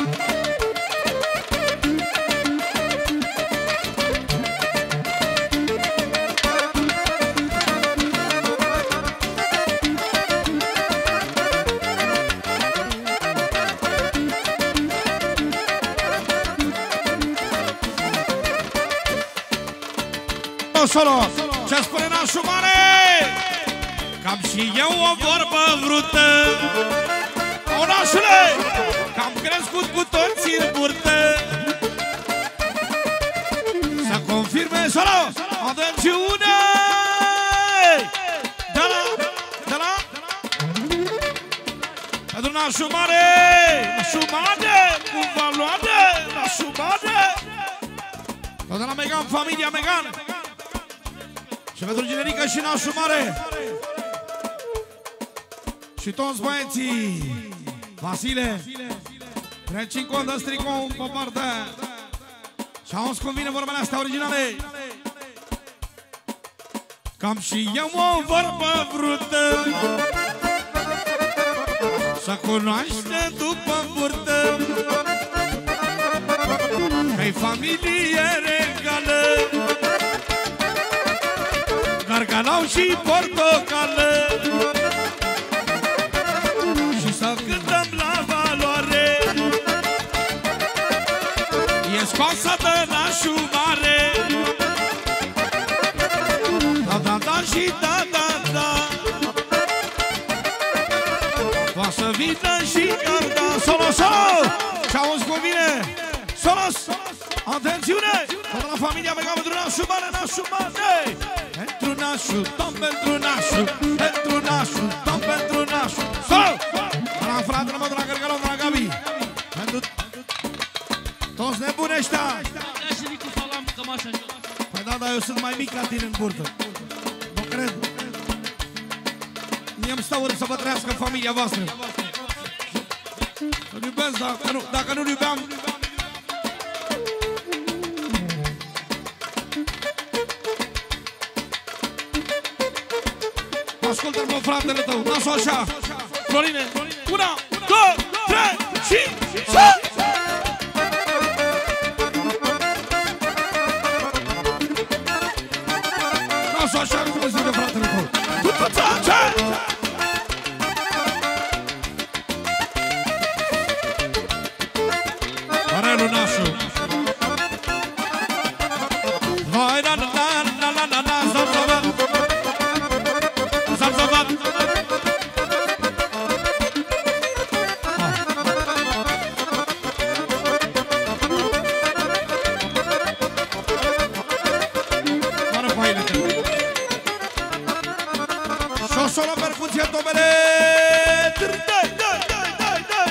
[SPEAKER 3] Solo, ce spune nașul mare? Cam și eu o vorbă vrută. O, nașule, că-am crescut cu toți în burtă. Să confirme, solo, atențiune! De la, de la pentru nașul mare, nașul mare, cu valoare, nașul mare. Tot de la Megan, familia Megan. Și pentru generică și nașul mare. Și toți băieții. Vasile, treci în cont, dă-ți tricou pe partea. Și auzi cum vine vorbele astea originale. Cam și eu o vorbă vrută. Să cunoaște după burtă. Că-i familie regală. Gargalau și portocală. Și să cântăm la valoare. E scoasă de nașul mare. Da, da, da și da, da, da. Poate să vii vină și garda. Solo, solo! Și auzi cum vine? Solos! Atențiune! Toată la familia mega pentru nașul mare, nașul mare! Pentru nașul, tom pentru nașul, pentru nașul, tom pentru nașul. Solo! La fratele meu de la Gărgălău, de la Gabi. Pentru toți nebuni ăștia. Păi da, dar eu sunt mai mic ca tine în burtă. Nu cred. Mie îmi stau urât să vă trăiască familia voastră. Îl iubesc, dacă nu, dacă nu-l iubeam. Ascultă-mă, fratele tău, nasul așa. Florine, una, două, trei și să! Nasul așa, cum zice fratele tău. Tu-tu-ța-ța! Arelu nasul. Vai, na, na, na, na, na, na, zam-zam-zam. Zam-zam-zam. Mără cu hainele. Și o solă percuție, domnule. Dai, dai, dai, dai, dai.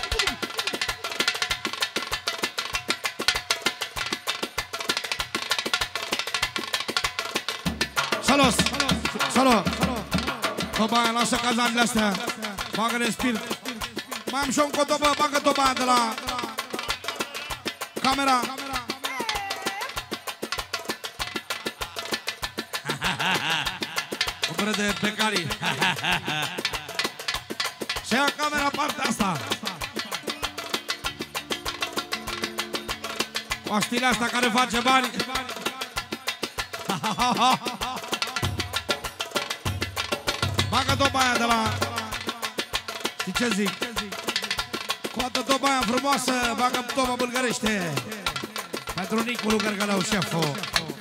[SPEAKER 3] Salos! Salut! Tobaia, lasă cazanile astea. Bagă-le spirit. Mai am și-o încă o tobă, bagă tobaia de la camera. O gură de pecarii. Și ia camera partea asta. Pastilea asta care face bani. Bagă tobaia de la... Știi ce zic? Coată tobaia frumoasă, bagă toba bulgărește. Pentru Niculu Gărgălău, șeful.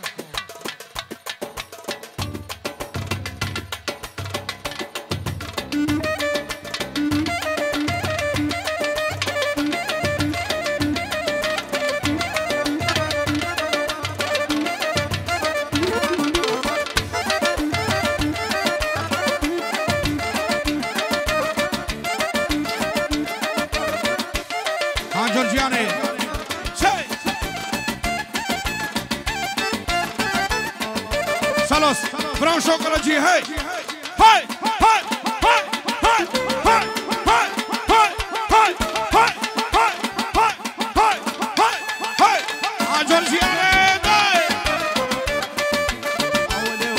[SPEAKER 3] Vreau și o călăgie, hei! Hai! Hai! Hai! Hai! Hai! Hai! Hai! Hai! Hai! Hai! Hai! Hai! Hai! Hai! A Georgiane, dai! Aoleu!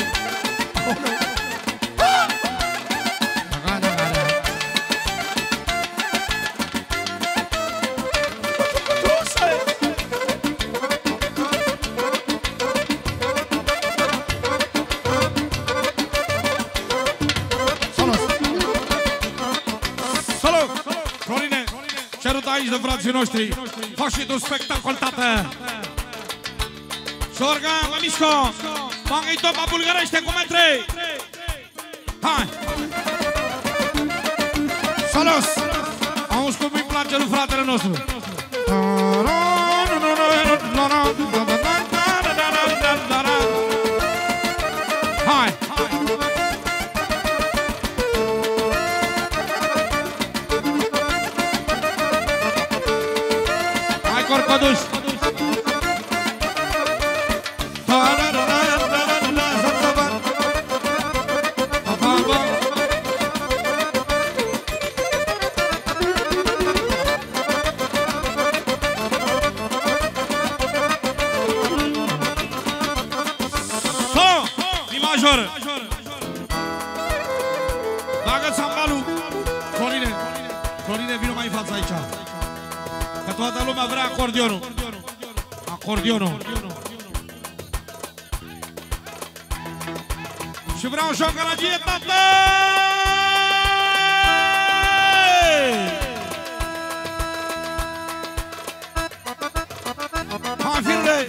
[SPEAKER 3] Aici de frații noștri. Faci și tu spectacol, tată. Sorga, la mișco. Bagă-i topa bulgărește cu metri. Hai. Salut. Auzi cum îi place lui fratele nostru. Hai. Corcoduș. Major. Bagă sambalul. Florile. Florile, vină mai în fața aici. Că toată lumea vrea acordionul. Acordionul. Și vreau și o călăgie, tată! Hai, firule!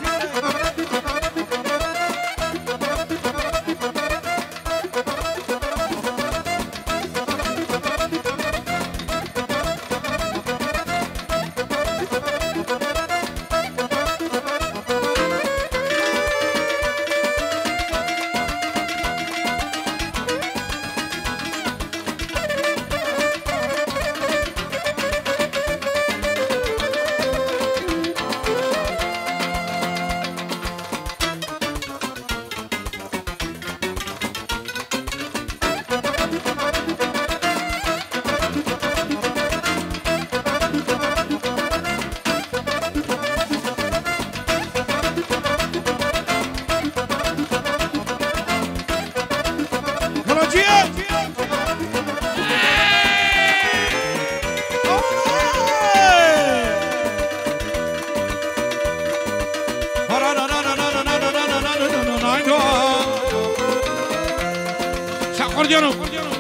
[SPEAKER 3] acordionul.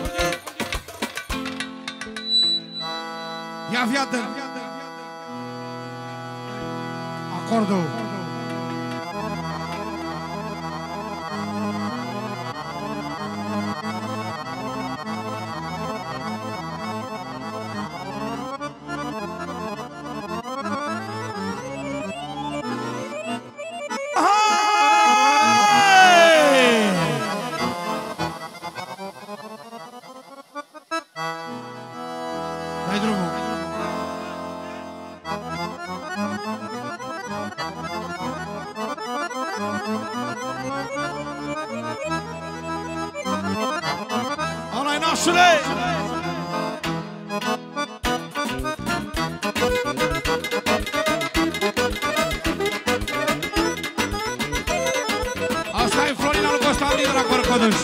[SPEAKER 2] Ia fii atent. Acordul. Dai drumul.
[SPEAKER 3] Ăla-i nașule! Asta e Florina lui Constantin de la Corcoduș.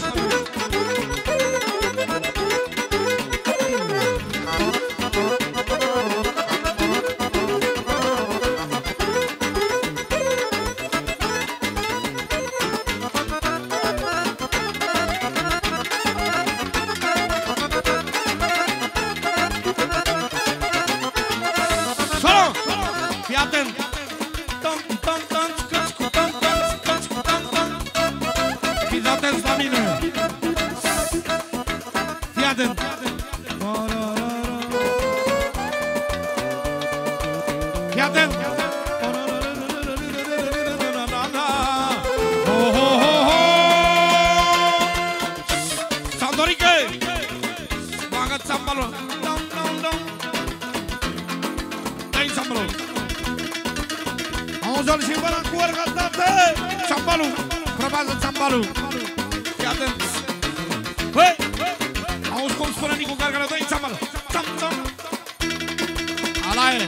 [SPEAKER 2] Auză-l și vă la cuorga, tate! Țambalu! Probează țambalu! Fii atent! Băi! Auzi cum spune Nicu Gargara, dă-i țambalu! Țam, țam! Ala e!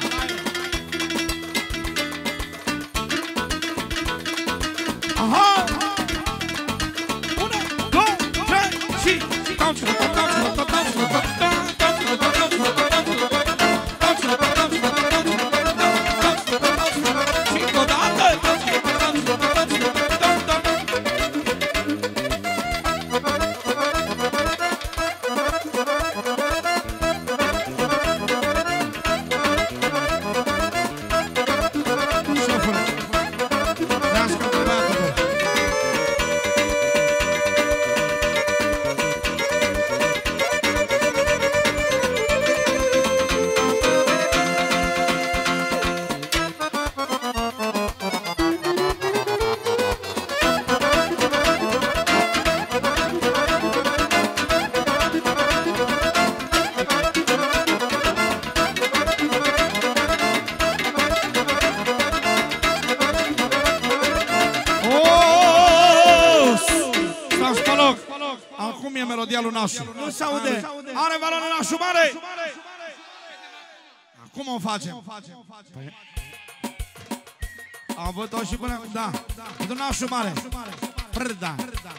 [SPEAKER 2] Aha! Una, două, trei și... Nu se aude. Are valoare nașul mare. Cum o facem? Am văzut-o și până... Da. Pentru nașul mare. Prda.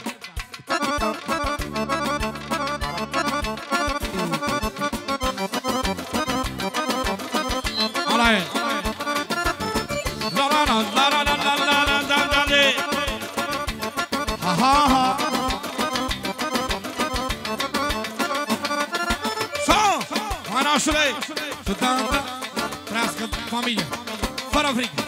[SPEAKER 2] Ala e. La la la la la la la la la la la la. Ha ha ha. Nașule, trăiască familia, fără frică.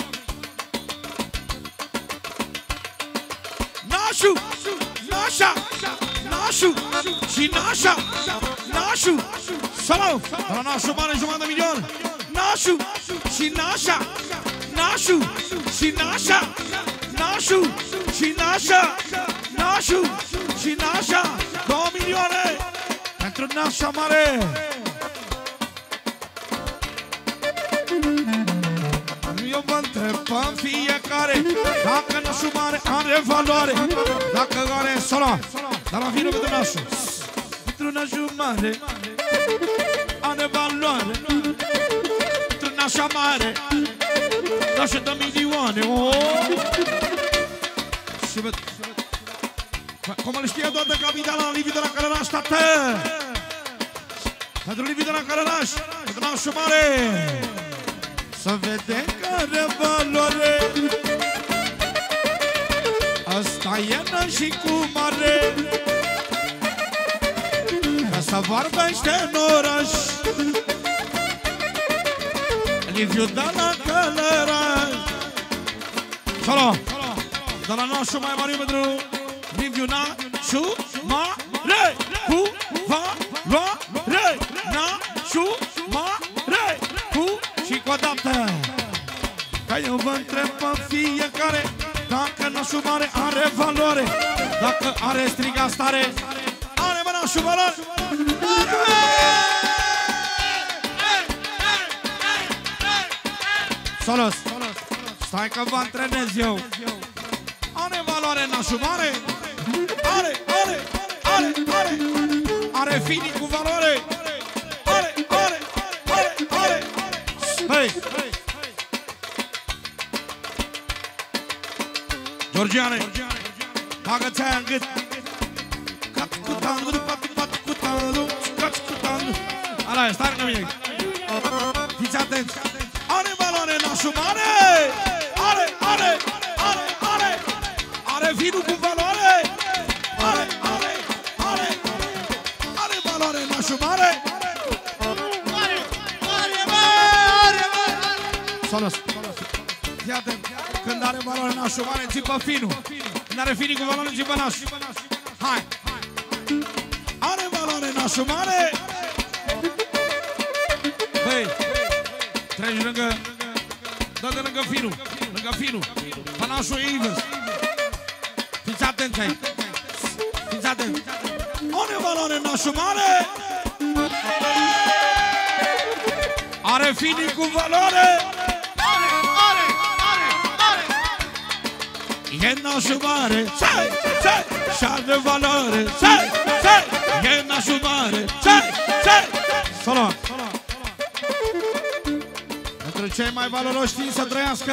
[SPEAKER 2] Nașu, nașa, nașu și nașa, nașu. Salut, la nașu mare jumătate de milion. Nașu și nașa, nașu și nașa, nașu și nașa, nașu și nașa. Două milioane pentru nașa mare. Eu vă întreb pe fiecare dacă nașul mare are valoare, dacă are sola. Dar la vinul pentru nașul. Pentru nașul mare are valoare, pentru nașa mare nașul de milioane. Și văd cum îl știe toată capitala Liviu de la Cărănaș, tată. Pentru Liviu de la Cărănaș, pentru nașul mare. Să vedem care valoare. Asta e și cu mare.
[SPEAKER 3] Asta vorbește în oraș Liviu de la Călăraș. Solo de la nașul mai mare pentru Liviu nașul mare cu valoare. Nașul mare cu și cu o dată. Că eu vă întreb pe fiecare dacă nașul mare are valoare. Dacă are striga stare, are mă nașul valoare. Solos, stai că vă antrenez eu. Are valoare nașul mare? Are, are, are, are. Are finii cu valoare? Are, are, are, are. Hei! Georgiane, bagă-ți aia în gât. Cat cu tangu, pat, pat cu tangu, cat cu tangu. Ala, stai lângă mine. Fiți atenți. Are valoare nașul mare? Are, are, are, are. Are vinul cu valoare? Are, are, are. Are valoare nașul mare? Are, are, are, are. Solos. Fii atent. Când are valoare nașul mare, țipă finul. Când are finii cu valoare, țipă nașul. Hai! Are valoare nașul mare? Băi, treci lângă, dă de lângă finul, lângă finul. Pe nașul e invers. Fiți atenți aici. Fiți atenți. Are valoare nașul mare? Are finii cu valoare? E nașul mare, ce, ce, și-are valoare, ce, ce, e nașul mare, ce, ce. Solo. Pentru cei mai valoroși știți să trăiască.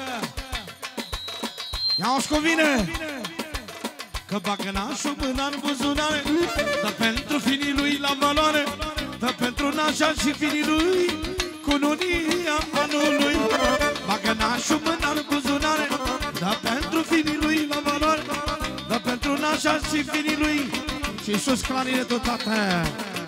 [SPEAKER 3] Ia-o-și cuvine. Că bagă nașul mâna în buzunare. Dă pentru finii lui la valoare. Dă pentru nașa și finii lui cununia anului. Bagă nașul mâna în buzunare. Da pentru finii lui la valoare. Da pentru nașa și finii lui. Și sus clarinetul, tată.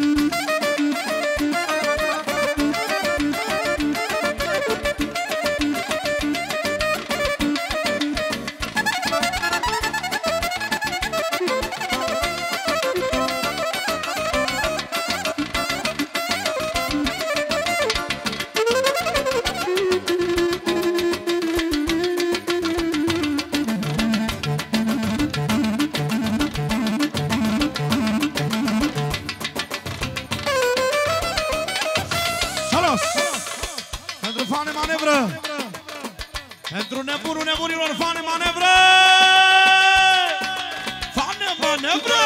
[SPEAKER 3] Pentru nebunul nebunilor, fane manevră! Fane manevră!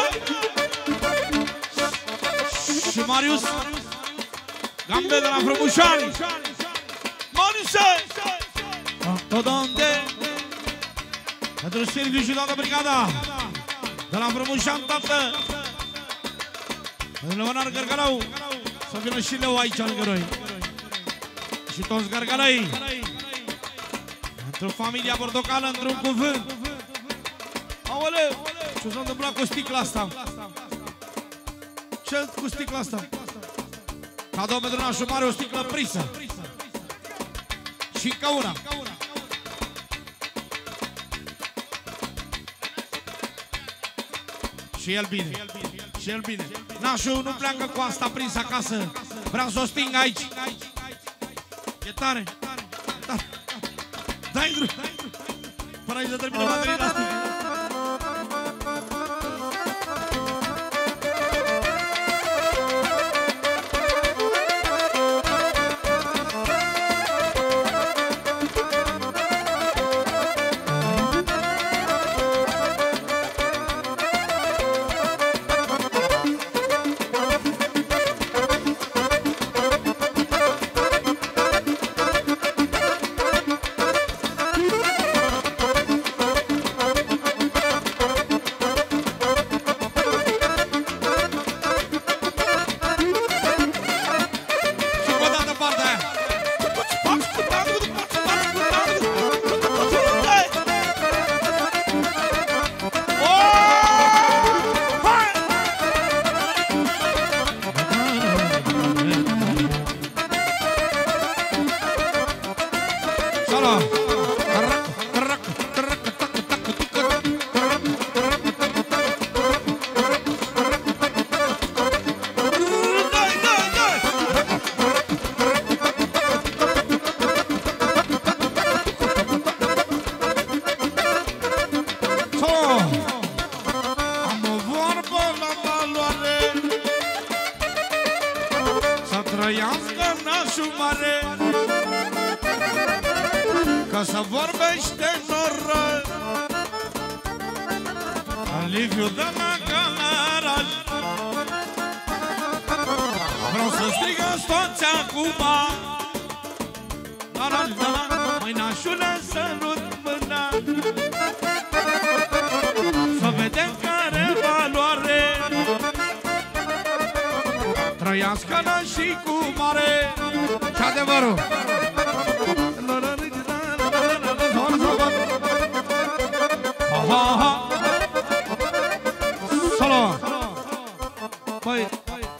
[SPEAKER 3] Și Marius Gambe de la Frăbușani. Mariuse! Todonde! Pentru Silviu și toată brigada de la Frăbușani, tată! Pentru Leonar Gărgălău. Să vină și Leu aici lângă noi. Și toți gărgălăii. Pentru familia Bortocală, într-un cuvânt. Aoleu, ce s-a întâmplat cu sticla asta? Ce cu sticla asta? Cadou pentru nașul mare, o sticlă prisă. Și încă una. Și el bine. Și el bine. Nașul nu pleacă cu asta prins acasă. Vreau să o sting aici. E tare. Tare. Dai drum! Până aici să termină baterii la stic. Că să vorbește noră Liviu de la Călăraș. Vreau să strigă toți acum la la la, măi nașule sărut mâna să vedem care valoare trăiască-la și cu mare.
[SPEAKER 2] Ce adevărul?
[SPEAKER 3] Solo! Păi...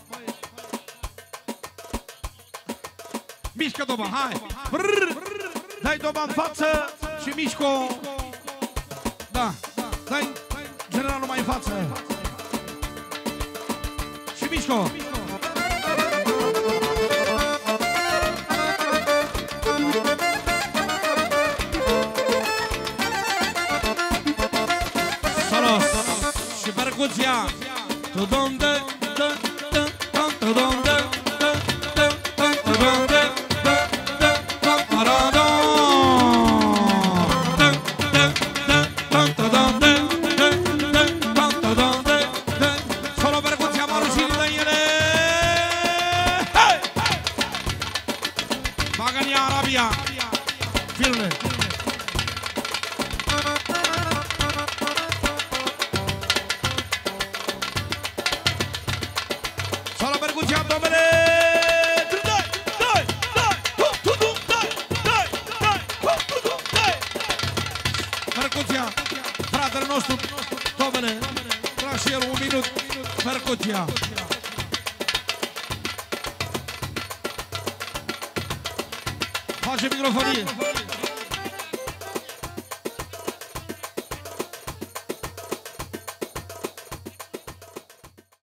[SPEAKER 3] Mișcă doba, hai! Brrr. Dai doba în față și mișco! Da, dai generalul mai în față! Și mișco! Salos! Și percuția! Tu donde, da, da, da, tu donde, da, da, da, tu donde, da, da, da, parado. Da, da, da, da, tu donde, da, da, da, tu donde, da. Solo percuția marușii de ele. Hey! Bagania Arabia. Filme. Solo percuția, domnule! Dai, dai, dai! Tu, tu, dai, dai, dai! Tu, tu, dai! Percuția, fratele nostru, domnule! Trag și el un minut, percuția! Face microfonie!